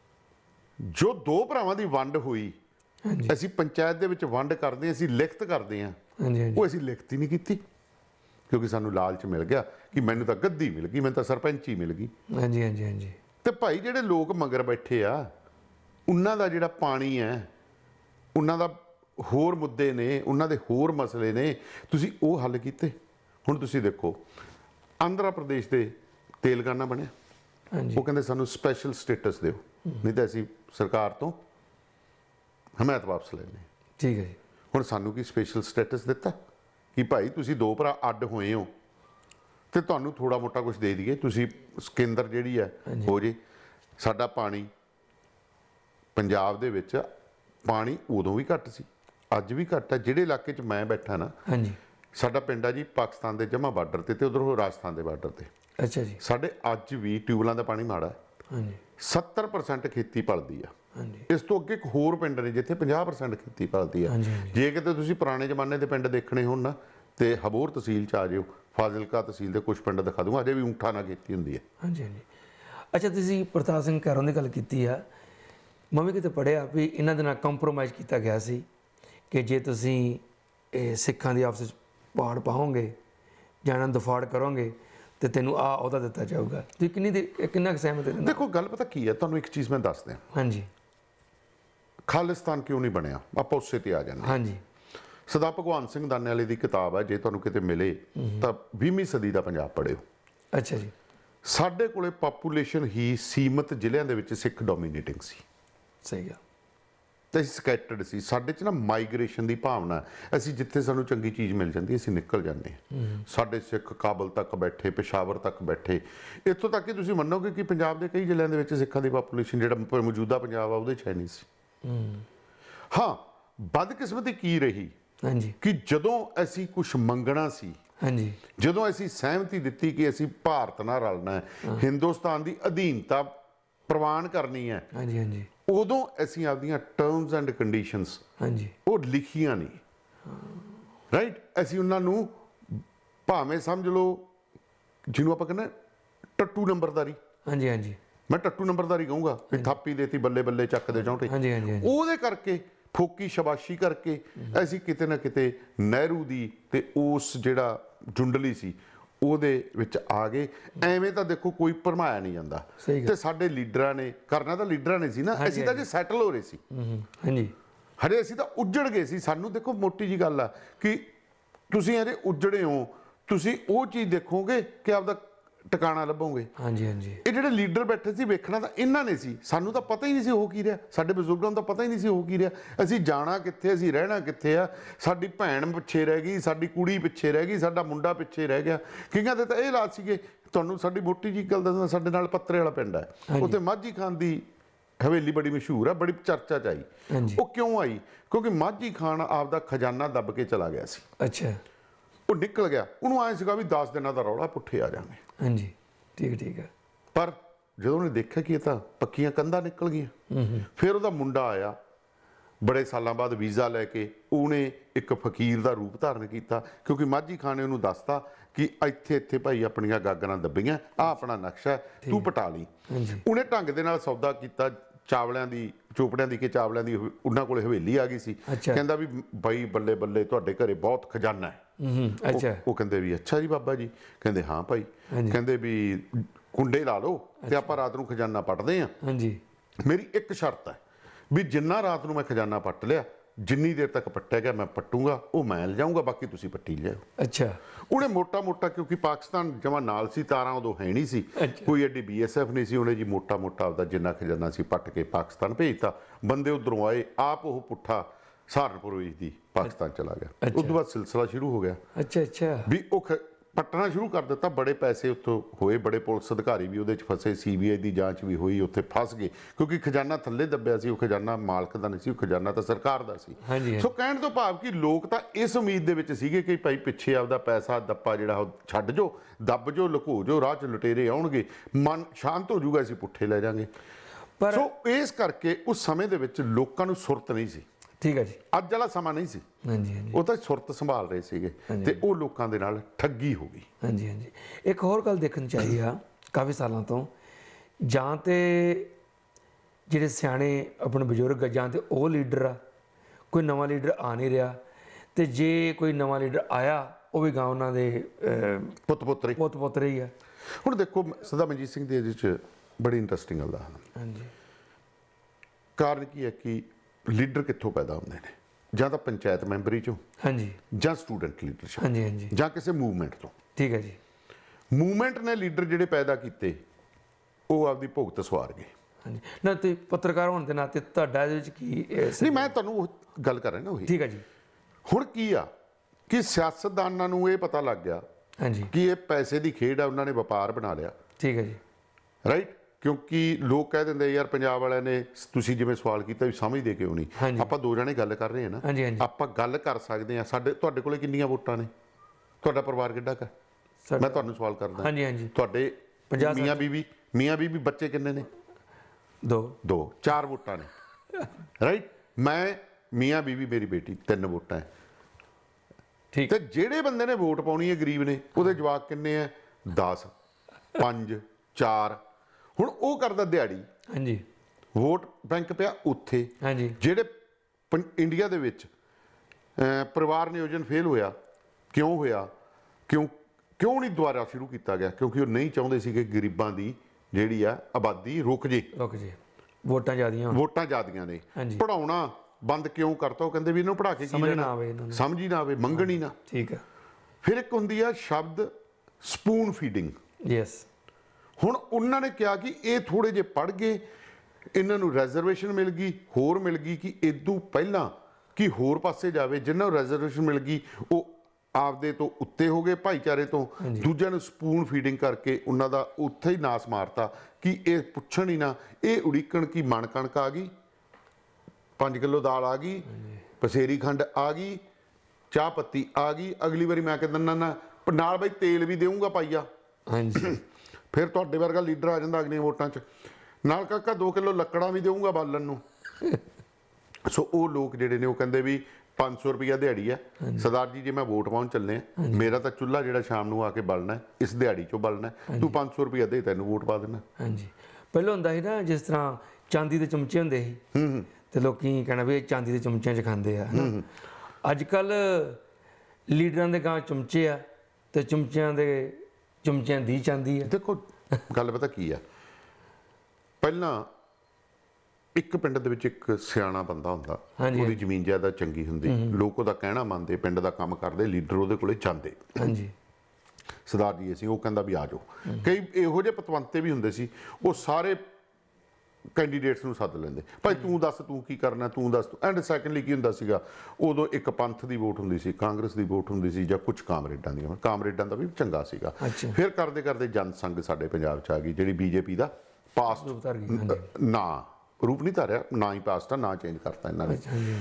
S2: ਜੋ ਦੋ ਭਰਾਵਾਂ ਦੀ ਵੰਡ ਹੋਈ, ਅਸੀਂ ਪੰਚਾਇਤ ਦੇ ਵਿੱਚ ਵੰਡ ਕਰਦੇ ਹਾਂ, ਅਸੀਂ ਲਿਖਤ ਕਰਦੇ ਹਾਂ, ਉਹ ਅਸੀਂ ਲਿਖਤ ਹੀ ਨਹੀਂ ਕੀਤੀ, ਕਿਉਂਕਿ ਸਾਨੂੰ ਲਾਲਚ ਮਿਲ ਗਿਆ ਕਿ ਮੈਨੂੰ ਤਾਂ ਗੱਦੀ ਮਿਲ ਗਈ, ਮੈਨੂੰ ਤਾਂ ਸਰਪੰਚੀ ਮਿਲ ਗਈ।
S1: ਹਾਂਜੀ ਹਾਂਜੀ ਹਾਂਜੀ।
S2: ਤੇ ਭਾਈ ਜਿਹੜੇ ਲੋਕ ਮਗਰ ਬੈਠੇ ਆ, ਉਹਨਾਂ ਦਾ ਜਿਹੜਾ ਪਾਣੀ ਹੈ, ਉਹਨਾਂ ਦਾ ਹੋਰ ਮੁੱਦੇ ਨੇ, ਉਹਨਾਂ ਦੇ ਹੋਰ ਮਸਲੇ ਨੇ, ਤੁਸੀਂ ਉਹ ਹੱਲ ਕੀਤੇ? ਹੁਣ ਤੁਸੀਂ ਦੇਖੋ, ਆਂਧਰਾ ਪ੍ਰਦੇਸ਼ ਦੇ ਤੇਲੰਗਾਨਾ ਬਣਿਆ, ਉਹ ਕਹਿੰਦੇ ਸਾਨੂੰ ਸਪੈਸ਼ਲ ਸਟੇਟਸ ਦਿਓ, ਨਹੀਂ ਤਾਂ ਅਸੀਂ ਸਰਕਾਰ ਤੋਂ ਹਮਾਇਤ ਵਾਪਸ ਲੈਣੀ।
S1: ਠੀਕ ਹੈ ਜੀ।
S2: ਹੁਣ ਸਾਨੂੰ ਕੀ ਸਪੈਸ਼ਲ ਸਟੇਟਸ ਦਿੱਤਾ ਕਿ ਭਾਈ ਤੁਸੀਂ ਦੋ ਭਰਾ ਅੱਡ ਹੋਏ ਹੋ ਤੇ ਤੁਹਾਨੂੰ ਥੋੜਾ ਮੋਟਾ ਕੁਝ ਦੇ ਦਈਏ, ਤੁਸੀਂ ਕੇਂਦਰ ਜਿਹੜੀ ਹੈ ਹੋ ਜੇ। ਸਾਡਾ ਪਾਣੀ ਪੰਜਾਬ ਦੇ ਵਿੱਚ, ਪਾਣੀ ਉਦੋਂ ਵੀ ਘੱਟ ਸੀ, ਅੱਜ ਵੀ ਘੱਟ ਹੈ। ਜਿਹੜੇ ਇਲਾਕੇ 'ਚ ਮੈਂ ਬੈਠਾ ਨਾ,
S1: ਹਾਂਜੀ,
S2: ਸਾਡਾ ਪਿੰਡ ਆ ਜੀ ਪਾਕਿਸਤਾਨ ਦੇ ਜਮ੍ਹਾਂ ਬਾਰਡਰ ਤੇ, ਤੇ ਉਧਰੋਂ ਰਾਜਸਥਾਨ ਦੇ ਬਾਰਡਰ ਤੇ।
S1: ਅੱਛਾ ਜੀ।
S2: ਸਾਡੇ ਅੱਜ ਵੀ ਟਿਊਬਲਾਂ ਦਾ ਪਾਣੀ ਮਾੜਾ ਹੈ।
S1: ਹਾਂਜੀ
S2: ਸੱਤਰ ਪਰਸੈਂਟ ਖੇਤੀ ਪਲਦੀ ਆ।
S1: ਹਾਂਜੀ
S2: ਇਸ ਤੋਂ ਅੱਗੇ ਇੱਕ ਹੋਰ ਪਿੰਡ ਨੇ ਜਿੱਥੇ ਪੰਜਾਹ ਪਰਸੈਂਟ ਖੇਤੀ ਪਲਦੀ ਆ। ਜੇ ਕਿਤੇ ਤੁਸੀਂ ਪੁਰਾਣੇ ਜ਼ਮਾਨੇ ਦੇ ਪਿੰਡ ਦੇਖਣੇ ਹੋਣ ਨਾ, ਤੇ ਹਬੋਰ ਤਹਿਸੀਲ 'ਚ ਆ ਜਿਓ, ਫਾਜ਼ਿਲਕਾ ਤਹਿਸੀਲ ਦੇ ਕੁਝ ਪਿੰਡ ਦਿਖਾ ਦੂੰਗਾ, ਅਜੇ ਵੀ ਊਂਠਾਂ ਨਾਲ ਖੇਤੀ ਹੁੰਦੀ ਹੈ।
S1: ਹਾਂਜੀ ਹਾਂਜੀ। ਅੱਛਾ, ਤੁਸੀਂ ਪ੍ਰਤਾਪ ਸਿੰਘ ਕੈਰੋਂ ਦੀ ਗੱਲ ਕੀਤੀ ਆ, ਮੈਂ ਵੀ ਕਿਤੇ ਪੜ੍ਹਿਆ ਵੀ ਇਹਨਾਂ ਦੇ ਨਾਲ ਕੰਪਰੋਮਾਈਜ਼ ਕੀਤਾ ਗਿਆ ਸੀ ਕਿ ਜੇ ਤੁਸੀਂ ਇਹ ਸਿੱਖਾਂ ਦੀ ਆਪਸ ਵਿੱਚ ਪਾੜ ਪਾਓਗੇ ਜਾਂ ਇਹਨਾਂ ਨੂੰ ਦਫਾੜ ਕਰੋਗੇ ਤੇ ਤੈਨੂੰ ਆ ਅਹੁਦਾ ਦਿੱਤਾ ਜਾਊਗਾ। ਤੁਸੀਂ ਕਿੰਨੀ ਦੇ ਕਿੰਨਾ ਕੁ ਸਹਿਮਤ ਹੋ?
S2: ਦੇਖੋ ਗੱਲ ਪਤਾ ਕੀ ਹੈ, ਤੁਹਾਨੂੰ ਇੱਕ ਚੀਜ਼ ਮੈਂ ਦੱਸ ਦਿਆਂ।
S1: ਹਾਂਜੀ।
S2: ਖਾਲਿਸਤਾਨ ਕਿਉਂ ਨਹੀਂ ਬਣਿਆ, ਆਪਾਂ ਉਸੇ ਤੇ ਆ ਜਾਂਦੇ।
S1: ਹਾਂਜੀ।
S2: ਸਰਦਾਰ ਭਗਵੰਤ ਸਿੰਘ ਦਾਨੇ ਵਾਲੇ ਦੀ ਕਿਤਾਬ ਹੈ, ਜੇ ਤੁਹਾਨੂੰ ਕਿਤੇ ਮਿਲੇ ਤਾਂ ਵੀਹਵੀਂ ਸਦੀ ਦਾ ਪੰਜਾਬ ਪੜ੍ਹਿਓ।
S1: ਅੱਛਾ ਜੀ।
S2: ਸਾਡੇ ਕੋਲੇ ਪਾਪੂਲੇਸ਼ਨ ਹੀ ਸੀਮਤ ਜ਼ਿਲ੍ਹਿਆਂ ਦੇ ਵਿੱਚ ਸਿੱਖ ਡੋਮੀਨੇਟਿੰਗ ਸੀ।
S1: ਸਹੀ ਆ।
S2: ਤੇ ਅਸੀਂ ਸਕੈਟਰਡ ਸੀ, ਸਾਡੇ 'ਚ ਨਾ ਮਾਈਗ੍ਰੇਸ਼ਨ ਦੀ ਭਾਵਨਾ। ਅਸੀਂ ਜਿੱਥੇ ਸਾਨੂੰ ਚੰਗੀ ਚੀਜ਼ ਮਿਲ ਜਾਂਦੀ ਅਸੀਂ ਨਿਕਲ ਜਾਂਦੇ ਹਾਂ। ਸਾਡੇ ਸਿੱਖ ਕਾਬਲ ਤੱਕ ਬੈਠੇ, ਪੇਸ਼ਾਵਰ ਤੱਕ ਬੈਠੇ, ਇੱਥੋਂ ਤੱਕ ਕਿ ਤੁਸੀਂ ਮੰਨੋਗੇ ਕਿ ਪੰਜਾਬ ਦੇ ਕਈ ਜ਼ਿਲ੍ਹਿਆਂ ਦੇ ਵਿੱਚ ਸਿੱਖਾਂ ਦੀ ਪਾਪੂਲੇਸ਼ਨ ਜਿਹੜਾ ਮੌਜੂਦਾ ਪੰਜਾਬ ਆ ਉਹਦੇ 'ਚ ਹੈ ਨਹੀਂ ਸੀ। ਹਾਂ, ਬਦਕਿਸਮਤੀ ਕੀ ਰਹੀ
S1: ਹਾਂਜੀ
S2: ਕਿ ਜਦੋਂ ਅਸੀਂ ਕੁਝ ਮੰਗਣਾ ਸੀ,
S1: ਹਾਂਜੀ,
S2: ਜਦੋਂ ਅਸੀਂ ਸਹਿਮਤੀ ਦਿੱਤੀ ਕਿ ਅਸੀਂ ਭਾਰਤ ਨਾਲ ਰਲਣਾ ਹੈ, ਹਿੰਦੁਸਤਾਨ ਦੀ ਅਧੀਨਤਾ ਪ੍ਰਵਾਨ ਕਰਨੀ ਹੈ,
S1: ਹਾਂਜੀ ਹਾਂਜੀ,
S2: ਉਦੋਂ ਅਸੀਂ ਆਪਦੀਆਂ ਟਰਮਸ ਐਂਡ ਕੰਡੀਸ਼ਨਸ
S1: ਹਾਂਜੀ
S2: ਉਹ ਲਿਖੀਆਂ ਨਹੀਂ। ਰਾਈਟ, ਅਸੀਂ ਉਹਨਾਂ ਨੂੰ ਭਾਵੇਂ ਸਮਝ ਲਓ ਜਿਹਨੂੰ ਆਪਾਂ ਕਹਿੰਦੇ ਟੱਟੂ ਨੰਬਰਦਾਰੀ।
S1: ਹਾਂਜੀ ਹਾਂਜੀ,
S2: ਮੈਂ ਟੱਟੂ ਨੰਬਰਦਾਰੀ ਕਹੂੰਗਾ ਵੀ ਥਾਪੀ ਦੇਤੀ ਬੱਲੇ ਬੱਲੇ ਚੱਕਦੇ ਚੌਂਟੇ।
S1: ਹਾਂਜੀ ਹਾਂਜੀ,
S2: ਉਹਦੇ ਕਰਕੇ ਫੋਕੀ ਸ਼ਾਬਾਸ਼ੀ ਕਰਕੇ ਅਸੀਂ ਕਿਤੇ ਨਾ ਕਿਤੇ ਨਹਿਰੂ ਦੀ ਤੇ ਉਸ ਜਿਹੜਾ ਜੁੰਡਲੀ ਸੀ ਉਹਦੇ ਵਿੱਚ ਆ ਗਏ। ਐਵੇਂ ਤਾਂ ਦੇਖੋ ਕੋਈ ਭਰਮਾਇਆ ਨਹੀਂ ਜਾਂਦਾ। ਤੇ ਸਾਡੇ ਲੀਡਰਾਂ ਨੇ ਕਰਨਾ ਤਾਂ ਲੀਡਰਾਂ ਨੇ ਸੀ ਨਾ, ਅਸੀਂ ਤਾਂ ਜੇ ਸੈਟਲ ਹੋ ਰਹੇ ਸੀ।
S1: ਹਾਂਜੀ,
S2: ਹਰੇ ਅਸੀਂ ਤਾਂ ਉੱਜੜ ਗਏ ਸੀ। ਸਾਨੂੰ ਦੇਖੋ ਮੋਟੀ ਜੀ ਗੱਲ ਆ ਕਿ ਤੁਸੀਂ ਅਜੇ ਉੱਜੜੇ ਹੋ, ਤੁਸੀਂ ਉਹ ਚੀਜ਼ ਦੇਖੋਗੇ ਕਿ ਆਪਦਾ ਟਿਕਾਣਾ ਲੱਭੋਗੇ।
S1: ਹਾਂਜੀ ਹਾਂਜੀ,
S2: ਇਹ ਜਿਹੜੇ ਲੀਡਰ ਬੈਠੇ ਸੀ ਵੇਖਣਾ ਤਾਂ ਇਹਨਾਂ ਨੇ ਸੀ, ਸਾਨੂੰ ਤਾਂ ਪਤਾ ਹੀ ਨਹੀਂ ਸੀ ਹੋ ਕੀ ਰਿਹਾ। ਸਾਡੇ ਬਜ਼ੁਰਗਾਂ ਨੂੰ ਤਾਂ ਪਤਾ ਹੀ ਨਹੀਂ ਸੀ ਹੋ ਕੀ ਰਿਹਾ। ਅਸੀਂ ਜਾਣਾ ਕਿੱਥੇ, ਅਸੀਂ ਰਹਿਣਾ ਕਿੱਥੇ ਆ। ਸਾਡੀ ਭੈਣ ਪਿੱਛੇ ਰਹਿ ਗਈ, ਸਾਡੀ ਕੁੜੀ ਪਿੱਛੇ ਰਹਿ ਗਈ, ਸਾਡਾ ਮੁੰਡਾ ਪਿੱਛੇ ਰਹਿ ਗਿਆ। ਕਈਆਂ ਦੇ ਤਾਂ ਇਹ ਲਾਦ ਸੀਗੇ, ਤੁਹਾਨੂੰ ਸਾਡੀ ਮੋਟੀ ਜੀ ਗੱਲ ਦੱਸਦਾ, ਸਾਡੇ ਨਾਲ ਪੱਤਰੇ ਵਾਲਾ ਪਿੰਡ ਹੈ, ਉੱਥੇ ਮਾਝੀ ਖਾਨ ਦੀ ਹਵੇਲੀ ਬੜੀ ਮਸ਼ਹੂਰ ਆ, ਬੜੀ ਚਰਚਾ 'ਚ ਆਈ। ਉਹ ਕਿਉਂ ਆਈ? ਕਿਉਂਕਿ ਮਾਝੀ ਖਾਨ ਆਪਦਾ ਖਜ਼ਾਨਾ ਦੱਬ ਕੇ ਚਲਾ ਗਿਆ ਸੀ।
S1: ਅੱਛਾ,
S2: ਉਹ ਨਿਕਲ ਗਿਆ, ਉਹਨੂੰ ਆਏ ਸੀਗਾ ਵੀ ਦਸ ਦਿਨਾਂ ਦਾ ਰੌਲਾ, ਪੁੱਠੇ ਆ ਜਾਵਾਂਗੇ।
S1: ਹਾਂਜੀ, ਠੀਕ ਠੀਕ ਹੈ।
S2: ਪਰ ਜਦੋਂ ਉਹਨੇ ਦੇਖਿਆ ਕਿ ਇਹ ਤਾਂ ਪੱਕੀਆਂ ਕੰਧਾਂ ਨਿਕਲ ਗਈਆਂ, ਫਿਰ ਉਹਦਾ ਮੁੰਡਾ ਆਇਆ ਬੜੇ ਸਾਲਾਂ ਬਾਅਦ ਵੀਜ਼ਾ ਲੈ ਕੇ। ਉਹਨੇ ਇੱਕ ਫਕੀਰ ਦਾ ਰੂਪ ਧਾਰਨ ਕੀਤਾ, ਕਿਉਂਕਿ ਮਾਝੀ ਖਾਨ ਨੇ ਉਹਨੂੰ ਦੱਸਤਾ ਕਿ ਇੱਥੇ ਇੱਥੇ ਭਾਈ ਆਪਣੀਆਂ ਗਾਗਰਾਂ ਦੱਬੀਆਂ, ਆਹ ਆਪਣਾ ਨਕਸ਼ਾ ਤੂੰ ਪਟਾ ਲਈ। ਉਹਨੇ ਢੰਗ ਦੇ ਨਾਲ ਸੌਦਾ ਕੀਤਾ, ਚਾਵਲਿਆਂ ਦੀ ਚੋਪੜਿਆਂ ਦੀ ਕਿ ਚਾਵਲਿਆਂ ਦੀ ਉਹਨਾਂ ਕੋਲੇ ਹਵੇਲੀ ਆ ਗਈ ਸੀ। ਕਹਿੰਦਾ ਵੀ ਬਾਈ ਬੱਲੇ ਬੱਲੇ ਤੁਹਾਡੇ ਘਰੇ ਬਹੁਤ ਖਜ਼ਾਨਾ ਹੈ।
S1: ਅੱਛਾ,
S2: ਉਹ ਕਹਿੰਦੇ ਵੀ ਅੱਛਾ ਜੀ ਬਾਬਾ ਜੀ। ਕਹਿੰਦੇ ਹਾਂ ਭਾਈ। ਕਹਿੰਦੇ ਵੀ ਕੁੰਡੇ ਲਾ ਲਓ ਤੇ ਆਪਾਂ ਰਾਤ ਨੂੰ ਖਜ਼ਾਨਾ ਪੱਟਦੇ ਹਾਂ।
S1: ਹਾਂਜੀ,
S2: ਮੇਰੀ ਇੱਕ ਸ਼ਰਤ ਹੈ ਵੀ ਜਿੰਨਾ ਰਾਤ ਨੂੰ ਮੈਂ ਖਜ਼ਾਨਾ ਪੱਟ ਲਿਆ, ਜਿੰਨੀ ਦੇਰ ਤੱਕ ਪੱਟਿਆ ਗਿਆ ਮੈਂ ਪੱਟੂਗਾ, ਉਹ ਮੈਂ ਲਿਜਾਊਂਗਾ, ਬਾਕੀ ਤੁਸੀਂ ਪੱਟੀ ਲਿਆਓ।
S1: ਅੱਛਾ,
S2: ਉਹਨੇ ਮੋਟਾ ਮੋਟਾ, ਕਿਉਂਕਿ ਪਾਕਿਸਤਾਨ ਜਮਾ ਨਾਲ ਸੀ, ਤਾਰਾਂ ਉਦੋਂ ਹੈ ਨਹੀਂ ਸੀ, ਕੋਈ ਐਡੀ ਬੀ ਐਸ ਐਫ ਨਹੀਂ ਸੀ, ਉਹਨੇ ਜੀ ਮੋਟਾ ਮੋਟਾ ਆਪਦਾ ਜਿੰਨਾ ਖਜ਼ਾਨਾ ਸੀ ਪੱਟ ਕੇ ਪਾਕਿਸਤਾਨ ਭੇਜਤਾ। ਬੰਦੇ ਉੱਧਰੋਂ ਆਏ, ਆਪ ਉਹ ਪੁੱਠਾ ਸਹਾਰਨਪੁਰ ਵੇਚਦੀ ਪਾਕਿਸਤਾਨ ਚਲਾ ਗਿਆ। ਉਸ ਤੋਂ ਬਾਅਦ ਸਿਲਸਿਲਾ ਸ਼ੁਰੂ ਹੋ ਗਿਆ।
S1: ਅੱਛਾ ਅੱਛਾ,
S2: ਵੀ ਉਹ ਪੱਟਣਾ ਸ਼ੁਰੂ ਕਰ ਦਿੱਤਾ। ਬੜੇ ਪੈਸੇ ਉੱਥੋਂ ਹੋਏ, ਬੜੇ ਪੁਲਿਸ ਅਧਿਕਾਰੀ ਵੀ ਉਹਦੇ 'ਚ ਫਸੇ, ਸੀ ਬੀ ਆਈ ਦੀ ਜਾਂਚ ਵੀ ਹੋਈ, ਉੱਥੇ ਫਸ ਗਏ ਕਿਉਂਕਿ ਖਜ਼ਾਨਾ ਥੱਲੇ ਦੱਬਿਆ ਸੀ। ਉਹ ਖਜ਼ਾਨਾ ਮਾਲਕ ਦਾ ਨਹੀਂ ਸੀ, ਉਹ ਖਜ਼ਾਨਾ ਤਾਂ ਸਰਕਾਰ ਦਾ ਸੀ। ਸੋ ਕਹਿਣ ਤੋਂ ਭਾਵ ਕਿ ਲੋਕ ਤਾਂ ਇਸ ਉਮੀਦ ਦੇ ਵਿੱਚ ਸੀਗੇ ਕਿ ਭਾਈ ਪਿੱਛੇ ਆਪਦਾ ਪੈਸਾ ਦੱਪਾ ਜਿਹੜਾ ਉਹ ਛੱਡ ਜੋ, ਦੱਬ ਜੋ, ਲੁਕੋ ਜੋ, ਰਾਹ 'ਚ ਲੁਟੇਰੇ ਆਉਣਗੇ, ਮਨ ਸ਼ਾਂਤ ਹੋ ਜਾਊਗਾ, ਅਸੀਂ ਪੁੱਠੇ ਲੈ ਜਾਾਂਗੇ। ਸੋ ਇਸ ਕਰਕੇ ਉਸ ਸਮੇਂ ਦੇ ਵਿੱਚ ਲੋਕਾਂ ਨੂੰ ਸੁਰਤ ਨਹੀਂ ਸੀ।
S1: ਠੀਕ ਹੈ ਜੀ,
S2: ਅੱਜ ਵਾਲਾ ਸਮਾਂ ਨਹੀਂ ਸੀ।
S1: ਹਾਂਜੀ ਹਾਂਜੀ,
S2: ਉਹ ਤਾਂ ਸੁਰਤ ਸੰਭਾਲ ਰਹੇ ਸੀਗੇ ਤੇ ਉਹ ਲੋਕਾਂ ਦੇ ਨਾਲ ਠੱਗੀ ਹੋ ਗਈ।
S1: ਹਾਂਜੀ ਹਾਂਜੀ, ਇੱਕ ਹੋਰ ਗੱਲ ਦੇਖਣ ਚਾਹੀਦੀ ਆ ਕਾਫੀ ਸਾਲਾਂ ਤੋਂ, ਜਾਂ ਤੇ ਜਿਹੜੇ ਸਿਆਣੇ ਆਪਣੇ ਬਜ਼ੁਰਗ ਆ, ਜਾਂ ਤੇ ਉਹ ਲੀਡਰ ਆ, ਕੋਈ ਨਵਾਂ ਲੀਡਰ ਆ ਨਹੀਂ ਰਿਹਾ, ਤੇ ਜੇ ਕੋਈ ਨਵਾਂ ਲੀਡਰ ਆਇਆ ਉਹ ਵੀ ਗਾਂ ਉਹਨਾਂ ਦੇ
S2: ਪੁੱਤ ਪੁੱਤਰੇ
S1: ਪੁੱਤ ਪੁੱਤਰੇ ਹੀ ਆ।
S2: ਹੁਣ ਦੇਖੋ ਸਰਦਾਰ ਮਨਜੀਤ ਸਿੰਘ ਦੇ ਇਹਦੇ 'ਚ ਬੜੀ ਇੰਟਰਸਟਿੰਗ ਗੱਲ ਆ।
S1: ਹਾਂਜੀ,
S2: ਕਾਰਨ ਕੀ ਹੈ ਕਿ ਲੀਡਰ ਕਿੱਥੋਂ ਪੈਦਾ ਹੁੰਦੇ ਨੇ? ਜਾਂ ਤਾਂ ਪੰਚਾਇਤ ਮੈਂਬਰੀ ਚੋਂ, ਹਾਂਜੀ, ਜਾਂ ਸਟੂਡੈਂਟ ਲੀਡਰਸ਼ਿਪ,
S1: ਹਾਂਜੀ ਹਾਂਜੀ, ਜਾਂ
S2: ਕਿਸੇ ਮੂਵਮੈਂਟ ਤੋਂ। ਠੀਕ
S1: ਹੈ ਜੀ।
S2: ਮੂਵਮੈਂਟ ਨੇ ਲੀਡਰ ਜਿਹੜੇ ਪੈਦਾ ਕੀਤੇ ਉਹ ਆਪਦੀ ਭੁਗਤ ਸਵਾਰ ਗਏ।
S1: ਹਾਂਜੀ, ਨਾ ਤੇ ਪੱਤਰਕਾਰ ਹੋਣ ਦੇ ਨਾਤੇ ਤੁਹਾਡਾ ਇਹਦੇ ਵਿੱਚ ਕੀ?
S2: ਨਹੀਂ, ਮੈਂ ਤੁਹਾਨੂੰ ਉਹ ਗੱਲ ਕਰ ਰਿਹਾ ਨਾ ਉਹੀ।
S1: ਠੀਕ ਹੈ ਜੀ।
S2: ਹੁਣ ਕੀ ਆ ਕਿ ਸਿਆਸਤਦਾਨਾਂ ਨੂੰ ਇਹ ਪਤਾ ਲੱਗ ਗਿਆ, ਹਾਂਜੀ, ਕਿ ਇਹ ਪੈਸੇ ਦੀ ਖੇਡ ਆ, ਉਹਨਾਂ ਨੇ ਵਪਾਰ ਬਣਾ ਲਿਆ। ਠੀਕ ਹੈ ਜੀ, ਰਾਈਟ। ਕਿਉਂਕਿ ਲੋਕ ਕਹਿ ਦਿੰਦੇ ਯਾਰ ਪੰਜਾਬ ਵਾਲਿਆਂ ਨੇ, ਤੁਸੀਂ ਜਿਵੇਂ ਸਵਾਲ ਕੀਤਾ ਵੀ ਸਮਝਦੇ ਕਿਉਂ ਨਹੀਂ। ਆਪਾਂ ਦੋ ਜਣੇ ਗੱਲ ਕਰ ਰਹੇ ਹਾਂ ਨਾ, ਆਪਾਂ ਗੱਲ ਕਰ ਸਕਦੇ ਹਾਂ। ਸਾਡੇ ਤੁਹਾਡੇ ਕੋਲੇ ਕਿੰਨੀਆਂ ਵੋਟਾਂ ਨੇ? ਤੁਹਾਡਾ ਪਰਿਵਾਰ ਕਿੱਡਾ ਕੁ? ਮੈਂ ਤੁਹਾਨੂੰ ਸਵਾਲ ਕਰਦਾ। ਹਾਂਜੀ ਹਾਂਜੀ, ਤੁਹਾਡੇ ਮੀਆਂ ਬੀਬੀ ਮੀਆਂ ਬੀਬੀ ਬੱਚੇ ਕਿੰਨੇ ਨੇ? ਦੋ ਦੋ ਚਾਰ ਵੋਟਾਂ ਨੇ, ਰਾਈਟ। ਮੈਂ ਮੀਆਂ ਬੀਬੀ, ਮੇਰੀ ਬੇਟੀ, ਤਿੰਨ ਵੋਟਾਂ ਹੈ। ਠੀਕ। ਤੇ ਜਿਹੜੇ ਬੰਦੇ ਨੇ ਵੋਟ ਪਾਉਣੀ ਹੈ ਗਰੀਬ ਨੇ, ਉਹਦੇ ਜਵਾਕ ਕਿੰਨੇ ਹੈ? ਦਸ, ਪੰਜ, ਚਾਰ। ਹੁਣ ਉਹ ਕਰਦਾ ਦਿਹਾੜੀ, ਹਾਂਜੀ, ਵੋਟ ਬੈਂਕ ਪਿਆ ਉੱਥੇ। ਹਾਂਜੀ, ਜਿਹੜੇ ਇੰਡੀਆ ਦੇ ਵਿੱਚ ਪਰਿਵਾਰ ਨਿਯੋਜਨ ਫੇਲ ਹੋਇਆ, ਕਿਉਂ ਹੋਇਆ? ਕਿਉਂ ਕਿਉਂ ਨਹੀਂ ਦੁਬਾਰਾ ਸ਼ੁਰੂ ਕੀਤਾ ਗਿਆ? ਕਿਉਂਕਿ ਉਹ ਨਹੀਂ ਚਾਹੁੰਦੇ ਸੀ ਕਿ ਗਰੀਬਾਂ ਦੀ ਜਿਹੜੀ ਆ ਆਬਾਦੀ ਰੁਕ ਜੇ
S1: ਰੁਕ ਜੇ ਵੋਟਾਂ ਜ਼ਿਆਦੀਆਂ
S2: ਵੋਟਾਂ ਜ਼ਿਆਦੀਆਂ ਨੇ। ਪੜਾਉਣਾ ਬੰਦ ਕਿਉਂ ਕਰਤਾ? ਉਹ ਕਹਿੰਦੇ ਵੀ ਇਹਨੂੰ ਪੜਾ ਕੇ ਕੀ
S1: ਸਮਝ ਨਾ ਆਵੇ,
S2: ਸਮਝ ਹੀ ਨਾ ਆਵੇ, ਮੰਗਣ ਹੀ ਨਾ।
S1: ਠੀਕ ਹੈ।
S2: ਫਿਰ ਇੱਕ ਹੁੰਦੀ ਆ ਸ਼ਬਦ ਸਪੂਨ ਫੀਡਿੰਗ।
S1: ਯੈਸ।
S2: ਹੁਣ ਉਹਨਾਂ ਨੇ ਕਿਹਾ ਕਿ ਇਹ ਥੋੜੇ ਜਿਹੇ ਪੜ ਗਏ, ਇਹਨਾਂ ਨੂੰ ਰੈਜ਼ਰਵੇਸ਼ਨ ਮਿਲ ਗਈ, ਹੋਰ ਮਿਲ ਗਈ, ਕਿ ਇਦੋਂ ਪਹਿਲਾਂ ਕਿ ਹੋਰ ਪਾਸੇ ਜਾਵੇ। ਜਿਨ੍ਹਾਂ ਨੂੰ ਰੈਜ਼ਰਵੇਸ਼ਨ ਮਿਲ ਗਈ ਉਹ ਆਪਦੇ ਤੋਂ ਉੱਤੇ ਹੋ ਗਏ ਭਾਈਚਾਰੇ ਤੋਂ, ਦੂਜਿਆਂ ਨੂੰ ਸਪੂਨ ਫੀਡਿੰਗ ਕਰਕੇ ਉਹਨਾਂ ਦਾ ਉੱਥੇ ਹੀ ਨਾਸ ਮਾਰਤਾ ਕਿ ਇਹ ਪੁੱਛਣ ਹੀ ਨਾ, ਇਹ ਉਡੀਕਣ ਕਿ ਮਣ ਕਣਕ ਆ ਗਈ, ਪੰਜ ਕਿਲੋ ਦਾਲ ਆ ਗਈ, ਪਸੇਰੀ ਖੰਡ ਆ ਗਈ, ਚਾਹ ਪੱਤੀ ਆ ਗਈ, ਅਗਲੀ ਵਾਰੀ ਮੈਂ ਕਹਿੰਦਾ ਨਾ ਨਾ ਨਾਲ ਬਈ ਤੇਲ ਵੀ ਦੇਊਂਗਾ ਪਾਈਆ।
S1: ਹਾਂਜੀ।
S2: ਫਿਰ ਤੁਹਾਡੇ ਵਰਗਾ ਲੀਡਰ ਆ ਜਾਂਦਾ ਅਗਲੀਆਂ ਵੋਟਾਂ 'ਚ, ਨਾਲ ਕਾਕਾ ਦੋ ਕਿਲੋ ਲੱਕੜਾਂ ਵੀ ਦੇਊਂਗਾ ਬਾਲਣ ਨੂੰ। ਸੋ ਉਹ ਲੋਕ ਜਿਹੜੇ ਨੇ ਉਹ ਕਹਿੰਦੇ ਵੀ ਪੰਜ ਸੌ ਰੁਪਈਆ ਦਿਹਾੜੀ ਹੈ ਸਰਦਾਰ ਜੀ, ਜੇ ਮੈਂ ਵੋਟ ਪਾਉਣ ਚੱਲੇ ਆ, ਮੇਰਾ ਤਾਂ ਚੁੱਲ੍ਹਾ ਜਿਹੜਾ ਸ਼ਾਮ ਨੂੰ ਆ ਕੇ ਬਲਣਾ, ਇਸ ਦਿਹਾੜੀ 'ਚੋਂ ਬਲਣਾ, ਤੂੰ ਪੰਜ ਸੌ ਰੁਪਈਆ ਦੇ, ਤੈਨੂੰ ਵੋਟ ਪਾ ਦੇਣਾ।
S1: ਹਾਂਜੀ। ਪਹਿਲਾਂ ਹੁੰਦਾ ਸੀ ਨਾ, ਜਿਸ ਤਰ੍ਹਾਂ ਚਾਂਦੀ ਦੇ ਚਮਚੇ ਹੁੰਦੇ ਸੀ ਤੇ ਲੋਕੀ ਕਹਿਣਾ ਵੀ ਇਹ ਚਾਂਦੀ ਦੇ ਚਮਚਿਆਂ 'ਚ ਖਾਂਦੇ ਆ। ਅੱਜ ਕੱਲ ਲੀਡਰਾਂ ਦੇ ਗਾਂ ਚਮਚੇ ਆ ਤੇ ਚਮਚਿਆਂ ਦੇ ਚਮਚਿਆਂ ਦੀ ਚਾਂਦੀ ਆ।
S2: ਦੇਖੋ ਗੱਲ ਪਤਾ ਕੀ ਆ, ਪਹਿਲਾਂ ਇੱਕ ਪਿੰਡ ਦੇ ਵਿੱਚ ਇੱਕ ਸਿਆਣਾ ਬੰਦਾ ਹੁੰਦਾ, ਉਹਦੀ ਜ਼ਮੀਨ ਜਾਇਦਾਦ ਚੰਗੀ ਹੁੰਦੀ, ਲੋਕ ਉਹਦਾ ਕਹਿਣਾ ਮੰਨਦੇ, ਪਿੰਡ ਦਾ ਕੰਮ ਕਰਦੇ, ਲੀਡਰ ਉਹਦੇ ਕੋਲੇ ਜਾਂਦੇ।
S1: ਹਾਂਜੀ।
S2: ਸਰਦਾਰ ਜੀ ਅਸੀਂ, ਉਹ ਕਹਿੰਦਾ ਵੀ ਆ ਜਾਓ। ਕਈ ਇਹੋ ਜਿਹੇ ਪਤਵੰਤੇ ਵੀ ਹੁੰਦੇ ਸੀ, ਉਹ ਸਾਰੇ ਕੈਂਡੀਡੇਟਸ ਨੂੰ ਸੱਦ ਲੈਂਦੇ, ਭਾਈ ਤੂੰ ਦੱਸ ਤੂੰ ਕੀ ਕਰਨਾ, ਤੂੰ ਦੱਸ। ਐਂਡ ਸੈਕੰਡਲੀ ਕੀ ਹੁੰਦਾ ਸੀਗਾ, ਉਦੋਂ ਇੱਕ ਪੰਥ ਦੀ ਵੋਟ ਹੁੰਦੀ ਸੀ, ਕਾਂਗਰਸ ਦੀ ਵੋਟ ਹੁੰਦੀ ਸੀ, ਜਾਂ ਕੁਝ ਕਾਮਰੇਡਾਂ ਦੀਆਂ। ਕਾਮਰੇਡਾਂ ਦਾ ਵੀ ਚੰਗਾ ਸੀਗਾ। ਫਿਰ ਕਰਦੇ ਕਰਦੇ ਜਨ ਸੰਘ ਸਾਡੇ ਪੰਜਾਬ 'ਚ ਆ ਗਈ, ਜਿਹੜੀ ਬੀਜੇਪੀ ਦਾ ਪਾਸਟ ਨਾ ਰੂਪ ਨਹੀਂ ਧਾਰਿਆ, ਨਾ ਹੀ ਪਾਸਟ ਆ, ਨਾ ਚੇਂਜ ਕਰਤਾ ਇਹਨਾਂ ਨੇ।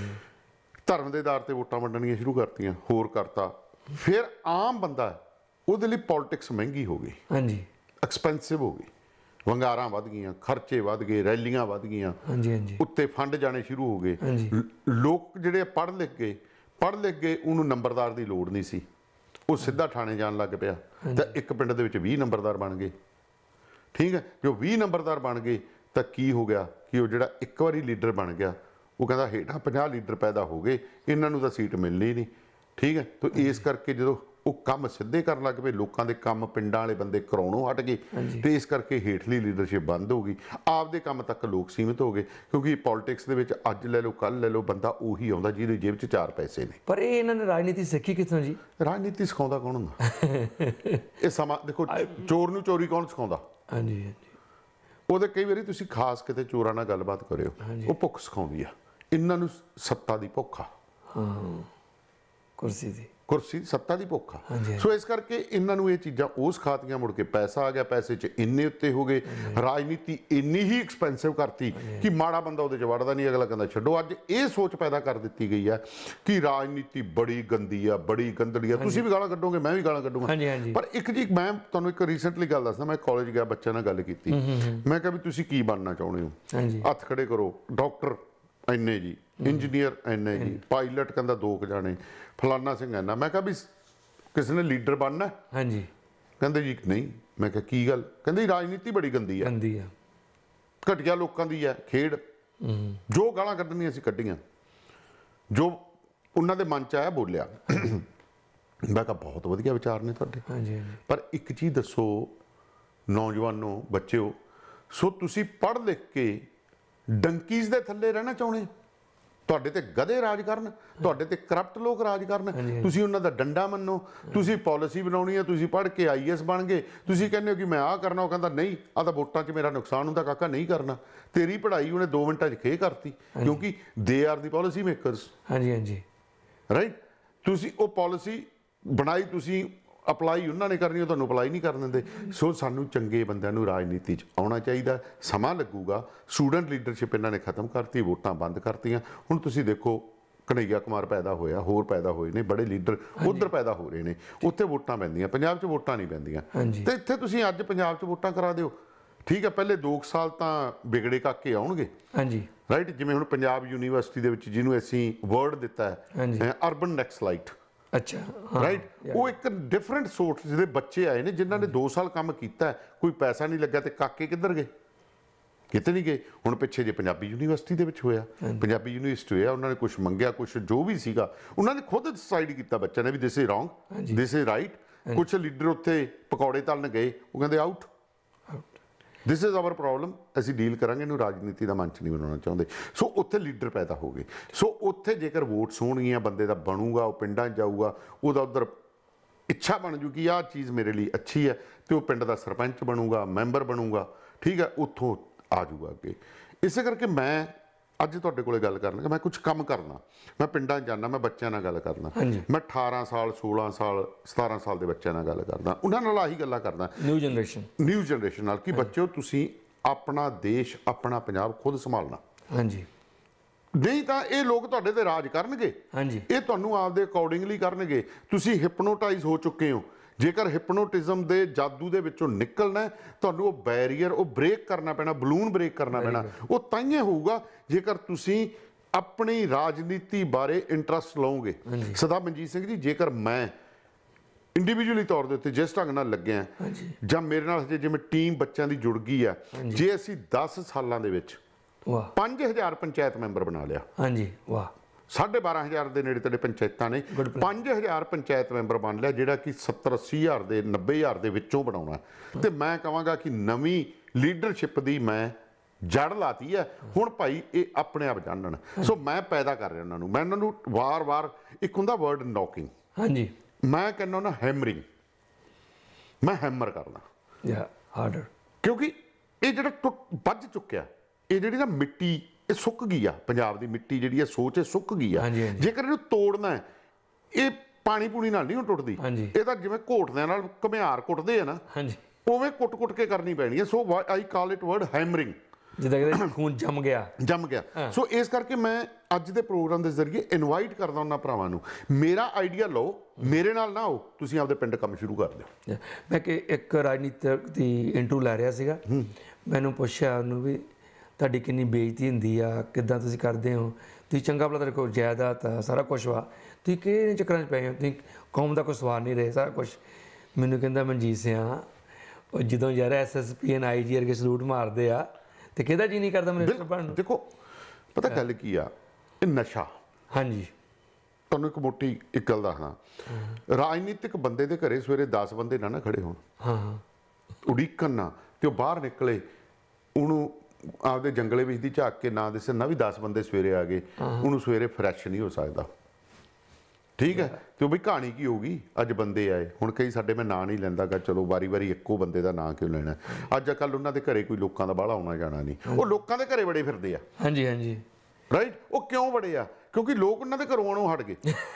S2: ਧਰਮ ਦੇ ਆਧਾਰ ਤੇ ਵੋਟਾਂ ਵੰਡਣੀਆਂ ਸ਼ੁਰੂ ਕਰਤੀਆਂ, ਹੋਰ ਕਰਤਾ। ਫਿਰ ਆਮ ਬੰਦਾ ਉਹਦੇ ਲਈ ਪੋਲਿਟਿਕਸ ਮਹਿੰਗੀ ਹੋ ਗਈ,
S1: ਹਾਂਜੀ,
S2: ਐਕਸਪੈਂਸਿਵ ਹੋ ਗਈ, ਵੰਗਾਰਾਂ ਵੱਧ ਗਈਆਂ, ਖਰਚੇ ਵੱਧ ਗਏ, ਰੈਲੀਆਂ ਵੱਧ ਗਈਆਂ,
S1: ਹਾਂਜੀ ਹਾਂਜੀ,
S2: ਉੱਤੇ ਫੰਡ ਜਾਣੇ ਸ਼ੁਰੂ ਹੋ ਗਏ। ਲੋਕ ਜਿਹੜੇ ਪੜ੍ਹ ਲਿਖ ਗਏ ਪੜ੍ਹ ਲਿਖ ਗਏ ਉਹਨੂੰ ਨੰਬਰਦਾਰ ਦੀ ਲੋੜ ਨਹੀਂ ਸੀ, ਉਹ ਸਿੱਧਾ ਥਾਣੇ ਜਾਣ ਲੱਗ ਪਿਆ। ਤਾਂ ਇੱਕ ਪਿੰਡ ਦੇ ਵਿੱਚ ਵੀਹ ਨੰਬਰਦਾਰ ਬਣ ਗਏ। ਠੀਕ ਹੈ, ਜੋ ਵੀਹ ਨੰਬਰਦਾਰ ਬਣ ਗਏ ਤਾਂ ਕੀ ਹੋ ਗਿਆ ਕਿ ਉਹ ਜਿਹੜਾ ਇੱਕ ਵਾਰੀ ਲੀਡਰ ਬਣ ਗਿਆ, ਉਹ ਕਹਿੰਦਾ ਹੇਠਾਂ ਪੰਜਾਹ ਲੀਡਰ ਪੈਦਾ ਹੋ ਗਏ, ਇਹਨਾਂ ਨੂੰ ਤਾਂ ਸੀਟ ਮਿਲਣੀ ਨਹੀਂ। ਠੀਕ ਹੈ, ਤਾਂ ਇਸ ਕਰਕੇ ਜਦੋਂ ਉਹ ਕੰਮ ਸਿੱਧੇ ਕਰਨ ਲੱਗ ਪਏ, ਲੋਕਾਂ ਦੇ ਕੰਮ ਪਿੰਡਾਂ ਵਾਲੇ ਬੰਦੇ ਕਰਾਉਣੋਂ ਹਟ ਗਏ, ਤੇ ਇਸ ਕਰਕੇ ਹੇਠਲੀ ਲੀਡਰਸ਼ਿਪ ਬੰਦ ਹੋ ਗਈ, ਆਪਦੇ ਕੰਮ ਤੱਕ ਲੋਕ ਸੀਮਿਤ ਹੋ ਗਏ। ਕਿਉਂਕਿ ਪੋਲਿਟਿਕਸ ਦੇ ਵਿੱਚ ਅੱਜ ਲੈ ਲਓ ਕੱਲ੍ਹ ਲੈ ਲਓ, ਬੰਦਾ ਉਹੀ ਆਉਂਦਾ ਜਿਹਦੇ ਜੇਬ 'ਚ ਚਾਰ ਪੈਸੇ ਨੇ।
S1: ਪਰ ਇਹ ਇਹਨਾਂ ਨੇ ਰਾਜਨੀਤੀ ਸਿੱਖੀ ਕਿੱਥੋਂ ਜੀ?
S2: ਰਾਜਨੀਤੀ ਸਿਖਾਉਂਦਾ ਕੌਣ ਹੁੰਦਾ? ਇਹ ਸਮਾਂ ਦੇਖੋ, ਚੋਰ ਨੂੰ ਚੋਰੀ ਕੌਣ ਸਿਖਾਉਂਦਾ?
S1: ਹਾਂਜੀ ਹਾਂਜੀ,
S2: ਉਹਦੇ ਕਈ ਵਾਰੀ ਤੁਸੀਂ ਖਾਸ ਕਿਤੇ ਚੋਰਾਂ ਨਾਲ ਗੱਲਬਾਤ ਕਰਿਓ, ਉਹ ਭੁੱਖ ਸਿਖਾਉਂਦੀ ਆ। ਇਹਨਾਂ ਨੂੰ ਸੱਤਾ ਦੀ ਭੁੱਖ ਆ,
S1: ਹਾਂ, ਕੁਰਸੀ ਦੀ
S2: ਕੁਰਸੀ ਸੱਤਾ ਦੀ ਭੁੱਖ ਆ। ਸੋ ਇਸ ਕਰਕੇ ਇਹਨਾਂ ਨੂੰ ਇਹ ਚੀਜ਼ਾਂ ਉਹ ਸਿਖਾਤੀਆਂ, ਮੁੜ ਕੇ ਪੈਸਾ ਆ ਗਿਆ, ਪੈਸੇ 'ਚ ਇੰਨੇ ਉੱਤੇ ਹੋ ਗਏ, ਰਾਜਨੀਤੀ ਇੰਨੀ ਹੀ ਐਕਸਪੈਂਸਿਵ ਕਰਤੀ ਕਿ ਮਾੜਾ ਬੰਦਾ ਉਹਦੇ 'ਚ ਵੜਦਾ ਨਹੀਂ, ਅਗਲਾ ਕਹਿੰਦਾ ਛੱਡੋ। ਅੱਜ ਇਹ ਸੋਚ ਪੈਦਾ ਕਰ ਦਿੱਤੀ ਗਈ ਹੈ ਕਿ ਰਾਜਨੀਤੀ ਬੜੀ ਗੰਦੀ ਆ, ਬੜੀ ਗੰਦੜੀ ਆ, ਤੁਸੀਂ ਵੀ ਗਾਲਾਂ ਕੱਢੋਗੇ, ਮੈਂ ਵੀ ਗਾਲਾਂ ਕੱਢੂੰਗਾ। ਪਰ ਇੱਕ ਜੀ ਮੈਂ ਤੁਹਾਨੂੰ ਇੱਕ ਰੀਸੈਂਟਲੀ ਗੱਲ ਦੱਸਦਾ, ਮੈਂ ਕਾਲਜ ਗਿਆ, ਬੱਚਿਆਂ ਨਾਲ ਗੱਲ ਕੀਤੀ, ਮੈਂ ਕਿਹਾ ਵੀ ਤੁਸੀਂ ਕੀ ਬਣਨਾ ਚਾਹੁੰਦੇ ਹੋ? ਹੱਥ ਖੜੇ ਕਰੋ। ਡਾਕਟਰ ਇੰਨੇ ਜੀ, ਇੰਜੀਨੀਅਰ ਇੰਨੇ ਜੀ, ਪਾਇਲਟ ਕਹਿੰਦਾ ਦੋ ਕੁ ਜਾਣੇ, ਫਲਾਨਾ ਸਿੰਘ ਇੰਨਾ। ਮੈਂ ਕਿਹਾ ਵੀ ਕਿਸੇ ਨੇ ਲੀਡਰ ਬਣਨਾ?
S1: ਹਾਂਜੀ।
S2: ਕਹਿੰਦੇ ਜੀ ਨਹੀਂ। ਮੈਂ ਕਿਹਾ ਕੀ ਗੱਲ? ਕਹਿੰਦੇ ਰਾਜਨੀਤੀ ਬੜੀ ਗੰਦੀ ਆ,
S1: ਗੰਦੀ ਆ,
S2: ਘਟੀਆ ਲੋਕਾਂ ਦੀ ਹੈ ਖੇਡ। ਜੋ ਗਾਲਾਂ ਕੱਢਣੀਆਂ ਸੀ ਕੱਢੀਆਂ, ਜੋ ਉਹਨਾਂ ਦੇ ਮਨ 'ਚ ਆਇਆ ਬੋਲਿਆ। ਮੈਂ ਕਿਹਾ ਬਹੁਤ ਵਧੀਆ ਵਿਚਾਰ ਨੇ ਤੁਹਾਡੇ।
S1: ਹਾਂਜੀ। ਪਰ
S2: ਇੱਕ ਚੀਜ਼ ਦੱਸੋ ਨੌਜਵਾਨੋ, ਬੱਚਿਓ, ਸੋ ਤੁਸੀਂ ਪੜ੍ਹ ਲਿਖ ਕੇ ਡੰਕੀਜ਼ ਦੇ ਥੱਲੇ ਰਹਿਣਾ ਚਾਹੁੰਦੇ? ਤੁਹਾਡੇ ਤੇ ਗਧੇ ਰਾਜ ਕਰਨ, ਤੁਹਾਡੇ ਤੇ ਕਰਪਟ ਲੋਕ ਰਾਜ ਕਰਨ, ਤੁਸੀਂ ਉਹਨਾਂ ਦਾ ਡੰਡਾ ਮੰਨੋ। ਤੁਸੀਂ ਪਾਲਿਸੀ ਬਣਾਉਣੀ ਹੈ, ਤੁਸੀਂ ਪੜ੍ਹ ਕੇ ਆਈ ਏ ਐਸ ਬਣ ਗਏ, ਤੁਸੀਂ ਕਹਿੰਦੇ ਹੋ ਕਿ ਮੈਂ ਆਹ ਕਰਨਾ, ਉਹ ਕਹਿੰਦਾ ਨਹੀਂ, ਆਹ ਤਾਂ ਵੋਟਾਂ 'ਚ ਮੇਰਾ ਨੁਕਸਾਨ ਹੁੰਦਾ, ਕਾਕਾ ਨਹੀਂ ਕਰਨਾ। ਤੇਰੀ ਪੜ੍ਹਾਈ ਉਹਨੇ ਦੋ ਮਿੰਟਾਂ 'ਚ ਖੇ ਕਰਤੀ, ਕਿਉਂਕਿ they are the policy makers.
S1: ਹਾਂਜੀ ਹਾਂਜੀ,
S2: ਰਾਈਟ। ਤੁਸੀਂ ਉਹ ਪਾਲਿਸੀ ਬਣਾਈ, ਤੁਸੀਂ ਅਪਲਾਈ ਉਹਨਾਂ ਨੇ ਕਰਨੀ, ਉਹ ਤੁਹਾਨੂੰ ਅਪਲਾਈ ਨਹੀਂ ਕਰਨ ਦਿੰਦੇ। ਸੋ ਸਾਨੂੰ ਚੰਗੇ ਬੰਦਿਆਂ ਨੂੰ ਰਾਜਨੀਤੀ 'ਚ ਆਉਣਾ ਚਾਹੀਦਾ। ਸਮਾਂ ਲੱਗੂਗਾ। ਸਟੂਡੈਂਟ ਲੀਡਰਸ਼ਿਪ ਇਹਨਾਂ ਨੇ ਖਤਮ ਕਰਤੀ, ਵੋਟਾਂ ਬੰਦ ਕਰਤੀਆਂ। ਹੁਣ ਤੁਸੀਂ ਦੇਖੋ ਕਨ੍ਹਈਆ ਕੁਮਾਰ ਪੈਦਾ ਹੋਇਆ, ਹੋਰ ਪੈਦਾ ਹੋਏ ਨੇ, ਬੜੇ ਲੀਡਰ ਉੱਧਰ ਪੈਦਾ ਹੋ ਰਹੇ ਨੇ, ਉੱਥੇ ਵੋਟਾਂ ਪੈਂਦੀਆਂ, ਪੰਜਾਬ 'ਚ ਵੋਟਾਂ ਨਹੀਂ ਪੈਂਦੀਆਂ। ਤੇ ਇੱਥੇ ਤੁਸੀਂ ਅੱਜ ਪੰਜਾਬ 'ਚ ਵੋਟਾਂ ਕਰਾ ਦਿਓ, ਠੀਕ ਹੈ। ਪਹਿਲੇ ਦੋ ਸਾਲ ਤਾਂ ਵਿਗੜੇ ਕਾਕੇ ਆਉਣਗੇ। ਹਾਂਜੀ, ਰਾਈਟ। ਜਿਵੇਂ ਹੁਣ ਪੰਜਾਬ ਯੂਨੀਵਰਸਿਟੀ ਦੇ ਵਿੱਚ ਜਿਹਨੂੰ ਅਸੀਂ ਵਰਡ ਦਿੱਤਾ ਹੈ ਅਰਬਨ ਨੈਕਸਲਾਈਟ, ਅੱਛਾ, ਰਾਈਟ। ਉਹ ਇੱਕ ਡਿਫਰੈਂਟ ਸੋਰਟ ਜਿਹਦੇ ਬੱਚੇ ਆਏ ਨੇ, ਜਿਨ੍ਹਾਂ ਨੇ ਦੋ ਸਾਲ ਕੰਮ ਕੀਤਾ, ਕੋਈ ਪੈਸਾ ਨਹੀਂ ਲੱਗਾ, ਤੇ ਕਾਕੇ ਕਿੱਧਰ ਗਏ? ਕਿਤੇ ਨਹੀਂ ਗਏ। ਹੁਣ ਪਿੱਛੇ ਜੇ ਪੰਜਾਬੀ ਯੂਨੀਵਰਸਿਟੀ ਦੇ ਵਿੱਚ ਹੋਇਆ, ਪੰਜਾਬੀ ਯੂਨੀਵਰਸਿਟੀ ਹੋਇਆ, ਉਹਨਾਂ ਨੇ ਕੁਛ ਮੰਗਿਆ, ਕੁਛ ਜੋ ਵੀ ਸੀਗਾ ਉਹਨਾਂ ਨੇ ਖੁਦ ਡਿਸਾਈਡ ਕੀਤਾ ਬੱਚਿਆਂ ਨੇ ਵੀ this is wrong, this is right, ਕੁਝ ਲੀਡਰ ਉੱਥੇ ਪਕੌੜੇ ਤਲਣ ਗਏ, ਉਹ ਕਹਿੰਦੇ out. This is our problem, ਅਸੀਂ ਡੀਲ ਕਰਾਂਗੇ, ਇਹਨੂੰ ਰਾਜਨੀਤੀ ਦਾ ਮੰਚ ਨਹੀਂ ਬਣਾਉਣਾ ਚਾਹੁੰਦੇ। ਸੋ ਉੱਥੇ ਲੀਡਰ ਪੈਦਾ ਹੋ ਗਏ। ਸੋ ਉੱਥੇ ਜੇਕਰ ਵੋਟਸ ਹੋਣਗੀਆਂ, ਬੰਦੇ ਦਾ ਬਣੂਗਾ, ਉਹ ਪਿੰਡਾਂ 'ਚ ਜਾਊਗਾ, ਉਹਦਾ ਉੱਧਰ ਇੱਛਾ ਬਣ ਜੂ ਕਿ ਆਹ ਚੀਜ਼ ਮੇਰੇ ਲਈ ਅੱਛੀ ਹੈ, ਤੇ ਉਹ ਪਿੰਡ ਦਾ ਸਰਪੰਚ ਬਣੂਗਾ, ਮੈਂਬਰ ਬਣੂਗਾ, ਠੀਕ ਹੈ, ਉੱਥੋਂ ਆ ਜੂਗਾ ਅੱਗੇ। ਇਸੇ ਕਰਕੇ ਮੈਂ ਅੱਜ ਤੁਹਾਡੇ ਕੋਲੇ ਗੱਲ ਕਰਨ ਲੱਗਾ, ਮੈਂ ਕੁਝ ਕੰਮ ਕਰਨਾ, ਮੈਂ ਪਿੰਡਾਂ 'ਚ ਜਾਂਦਾ, ਮੈਂ ਬੱਚਿਆਂ ਨਾਲ ਗੱਲ ਕਰਦਾ, ਮੈਂ ਅਠਾਰਾਂ ਸਾਲ ਸੋਲਾਂ ਸਾਲ ਸਤਾਰਾਂ ਸਾਲ ਦੇ ਬੱਚਿਆਂ ਨਾਲ ਗੱਲ ਕਰਦਾ, ਉਹਨਾਂ ਨਾਲ ਆਹੀ ਗੱਲਾਂ ਕਰਦਾ,
S1: ਨਿਊ ਜਨਰੇਸ਼ਨ
S2: ਨਿਊ ਜਨਰੇਸ਼ਨ ਨਾਲ, ਕਿ ਬੱਚਿਓ ਤੁਸੀਂ ਆਪਣਾ ਦੇਸ਼, ਆਪਣਾ ਪੰਜਾਬ ਖੁਦ ਸੰਭਾਲਣਾ।
S1: ਹਾਂਜੀ,
S2: ਨਹੀਂ ਤਾਂ ਇਹ ਲੋਕ ਤੁਹਾਡੇ ਤੇ ਰਾਜ ਕਰਨਗੇ।
S1: ਹਾਂਜੀ,
S2: ਇਹ ਤੁਹਾਨੂੰ ਆਪਦੇ ਅਕੋਰਡਿੰਗਲੀ ਕਰਨਗੇ। ਤੁਸੀਂ ਹਿਪਨੋਟਾਈਜ਼ ਹੋ ਚੁੱਕੇ ਹੋ। ਜੇਕਰ ਹਿਪਨੋਟਿਜ਼ਮ ਦੇ ਜਾਦੂ ਦੇ ਵਿੱਚੋਂ ਨਿਕਲਣਾ ਹੈ, ਤੁਹਾਨੂੰ ਉਹ ਬੈਰੀਅਰ ਉਹ ਬ੍ਰੇਕ ਕਰਨਾ ਪੈਣਾ, ਬਲੂਨ ਬ੍ਰੇਕ ਕਰਨਾ ਪੈਣਾ। ਉਹ ਤਾਂਹੀਓ ਹੋਊਗਾ ਜੇਕਰ ਤੁਸੀਂ ਆਪਣੀ ਰਾਜਨੀਤੀ ਬਾਰੇ ਇੰਟਰਸਟ ਲਓਗੇ। ਸਰਦਾਰ ਮਨਜੀਤ ਸਿੰਘ ਜੀ, ਜੇਕਰ ਮੈਂ ਇੰਡੀਵਿਜੂਅਲੀ ਤੌਰ ਦੇ ਉੱਤੇ ਜਿਸ ਢੰਗ ਨਾਲ ਲੱਗਿਆ, ਜਾਂ ਮੇਰੇ ਨਾਲ ਹਜੇ ਜਿਵੇਂ ਟੀਮ ਬੱਚਿਆਂ ਦੀ ਜੁੜ ਗਈ ਆ, ਜੇ ਅਸੀਂ ਦਸ ਸਾਲਾਂ ਦੇ ਵਿੱਚ
S1: ਵਾਹ
S2: ਪੰਜ ਹਜ਼ਾਰ ਪੰਚਾਇਤ ਮੈਂਬਰ ਬਣਾ ਲਿਆ।
S1: ਹਾਂਜੀ, ਵਾਹ,
S2: ਸਾਢੇ ਬਾਰਾਂ ਹਜ਼ਾਰ ਦੇ ਨੇੜੇ ਤੇੜੇ ਪੰਚਾਇਤਾਂ ਨੇ, ਪੰਜ ਹਜ਼ਾਰ ਪੰਚਾਇਤ ਮੈਂਬਰ ਬਣ ਲਿਆ, ਜਿਹੜਾ ਕਿ ਸੱਤਰ ਅੱਸੀ ਹਜ਼ਾਰ ਦੇ ਨੱਬੇ ਹਜ਼ਾਰ ਦੇ ਵਿੱਚੋਂ ਬਣਾਉਣਾ। ਤੇ ਮੈਂ ਕਹਾਂਗਾ ਕਿ ਨਵੀਂ ਲੀਡਰਸ਼ਿਪ ਦੀ ਮੈਂ ਜੜ ਲਾਤੀ ਹੈ। ਹੁਣ ਭਾਈ ਇਹ ਆਪਣੇ ਆਪ ਜਾਣਨ। ਸੋ ਮੈਂ ਪੈਦਾ ਕਰ ਰਿਹਾ ਉਹਨਾਂ ਨੂੰ, ਮੈਂ ਉਹਨਾਂ ਨੂੰ ਵਾਰ-ਵਾਰ, ਇੱਕ ਹੁੰਦਾ ਵਰਡ ਨੌਕਿੰਗ,
S1: ਹਾਂਜੀ,
S2: ਮੈਂ ਕਹਿੰਦਾ ਉਹਨਾਂ ਹੈਮਰਿੰਗ, ਮੈਂ ਹੈਮਰ ਕਰਨਾ,
S1: ਯਾ ਹਾਰਡਰ,
S2: ਕਿਉਂਕਿ ਇਹ ਜਿਹੜਾ ਟੁੱਟ ਵੱਜ ਚੁੱਕਿਆ, ਇਹ ਜਿਹੜੀ ਨਾ ਮਿੱਟੀ ਇਹ ਸੁੱਕ ਗਈ ਆ, ਪੰਜਾਬ ਦੀ ਮਿੱਟੀ ਜਿਹੜੀ ਹੈ, ਸੋਚ ਇਹ ਸੁੱਕ ਗਈ ਆ। ਜੇਕਰ ਇਹਨੂੰ ਤੋੜਨਾ ਹੈ, ਇਹ ਪਾਣੀ ਪੂਣੀ ਨਾਲ ਨਹੀਂ ਟੁੱਟਦੀ, ਇਹ ਤਾਂ ਜਿਵੇਂ ਘੋਟਦਿਆਂ ਨਾਲ ਘੁਮਿਆਰ ਕੁੱਟਦੇ ਆ ਨਾ, ਉਵੇਂ ਕੁੱਟ-ਕੁੱਟ ਕੇ ਕਰਨੀ ਪੈਣੀ ਹੈ। ਸੋ ਆਈ ਕਾਲ ਇਟ ਵਰਡ ਹੈਮਰਿੰਗ,
S1: ਜਿੱਦਾਂ ਕਿ ਖੂਨ ਜੰਮ ਗਿਆ
S2: ਜੰਮ ਗਿਆ। ਸੋ ਇਸ ਕਰਕੇ ਮੈਂ ਅੱਜ ਦੇ ਪ੍ਰੋਗਰਾਮ ਦੇ ਜ਼ਰੀਏ ਇਨਵਾਈਟ ਕਰਦਾ ਉਹਨਾਂ ਭਰਾਵਾਂ ਨੂੰ, ਮੇਰਾ ਆਈਡੀਆ ਲਓ, ਮੇਰੇ ਨਾਲ ਨਾ ਆਓ, ਤੁਸੀਂ ਆਪਦੇ ਪਿੰਡ ਕੰਮ ਸ਼ੁਰੂ ਕਰ ਦਿਓ।
S1: ਮੈਂ ਕਿ ਇੱਕ ਰਾਜਨੀਤਿਕ ਦੀ ਇੰਟਰਵਿਊ ਲੈ ਰਿਹਾ ਸੀਗਾ, ਮੈਨੂੰ ਪੁੱਛਿਆ ਉਹਨੂੰ ਵੀ ਤੁਹਾਡੀ ਕਿੰਨੀ ਬੇਇੱਜ਼ਤੀ ਹੁੰਦੀ ਆ, ਕਿੱਦਾਂ ਤੁਸੀਂ ਕਰਦੇ ਹੋ, ਤੁਸੀਂ ਚੰਗਾ ਭਲਾ ਤੁਹਾਡੇ ਕੋਲ ਜਾਇਦਾਦ ਆ, ਸਾਰਾ ਕੁਛ ਵਾ, ਤੁਸੀਂ ਕਿਹੜੇ ਚੱਕਰਾਂ 'ਚ ਪਏ ਹੋ, ਤੁਸੀਂ ਕੌਮ ਦਾ ਕੋਈ ਸਵਾਰ ਨਹੀਂ ਰਹੇ, ਸਾਰਾ ਕੁਛ। ਮੈਨੂੰ ਕਹਿੰਦਾ ਮਨਜੀਤ ਸਿੰਘ, ਉਹ ਜਦੋਂ ਯਾਰ ਐਸ ਐਸ ਪੀ ਐਨ ਆਈ ਜੀ ਵਰਗੇ ਸਲੂਟ ਮਾਰਦੇ ਆ, ਤੇ ਕਿਹਦਾ ਜੀ ਨਹੀਂ ਕਰਦਾ ਮਿਨਿਸਟਰ ਬਣਨ ਨੂੰ।
S2: ਦੇਖੋ ਪਤਾ ਗੱਲ ਕੀ ਆ, ਇਹ ਨਸ਼ਾ।
S1: ਹਾਂਜੀ,
S2: ਤੁਹਾਨੂੰ ਇੱਕ ਮੋਟੀ ਇੱਕ ਗੱਲ ਦੱਸਦਾ, ਰਾਜਨੀਤਿਕ ਬੰਦੇ ਦੇ ਘਰੇ ਸਵੇਰੇ ਦਸ ਬੰਦੇ ਨਾ ਨਾ ਖੜੇ ਹੋਣ,
S1: ਹਾਂ ਹਾਂ,
S2: ਉਡੀਕਣ ਨਾ, ਤੇ ਉਹ ਬਾਹਰ ਨਿਕਲੇ, ਉਹਨੂੰ ਆਪਦੇ ਜੰਗਲੇ ਵਿੱਚ ਦੀ ਝਾਕ ਕੇ ਨਾ ਦਿਸੇ ਨਾ ਵੀ ਦਸ ਬੰਦੇ ਸਵੇਰੇ ਆ ਗਏ, ਉਹਨੂੰ ਸਵੇਰੇ ਫਰੈਸ਼ ਨਹੀਂ ਹੋ ਸਕਦਾ। ਠੀਕ ਹੈ, ਤੇ ਉਹ ਵੀ ਕਹਾਣੀ ਕੀ ਹੋਊਗੀ, ਅੱਜ ਬੰਦੇ ਆਏ, ਹੁਣ ਕਈ ਸਾਡੇ, ਮੈਂ ਨਾਂ ਨਹੀਂ ਲੈਂਦਾ ਗਾ, ਚਲੋ ਵਾਰੀ ਵਾਰੀ ਇੱਕੋ ਬੰਦੇ ਦਾ ਨਾਂ ਕਿਉਂ ਲੈਣਾ। ਅੱਜ ਕੱਲ੍ਹ ਉਹਨਾਂ ਦੇ ਘਰੇ ਕੋਈ ਲੋਕਾਂ ਦਾ ਬਾਹਲਾ ਆਉਣਾ ਜਾਣਾ ਨਹੀਂ, ਉਹ ਲੋਕਾਂ ਦੇ ਘਰੇ ਬੜੇ ਫਿਰਦੇ ਆ।
S1: ਹਾਂਜੀ ਹਾਂਜੀ,
S2: ਰਾਈਟ, ਉਹ ਕਿਉਂ ਬੜੇ ਆ, ਕਿਉਂਕਿ ਲੋਕ ਉਹਨਾਂ ਦੇ ਘਰੋਂ ਆਉਣੋਂ ਹਟ ਗਏ।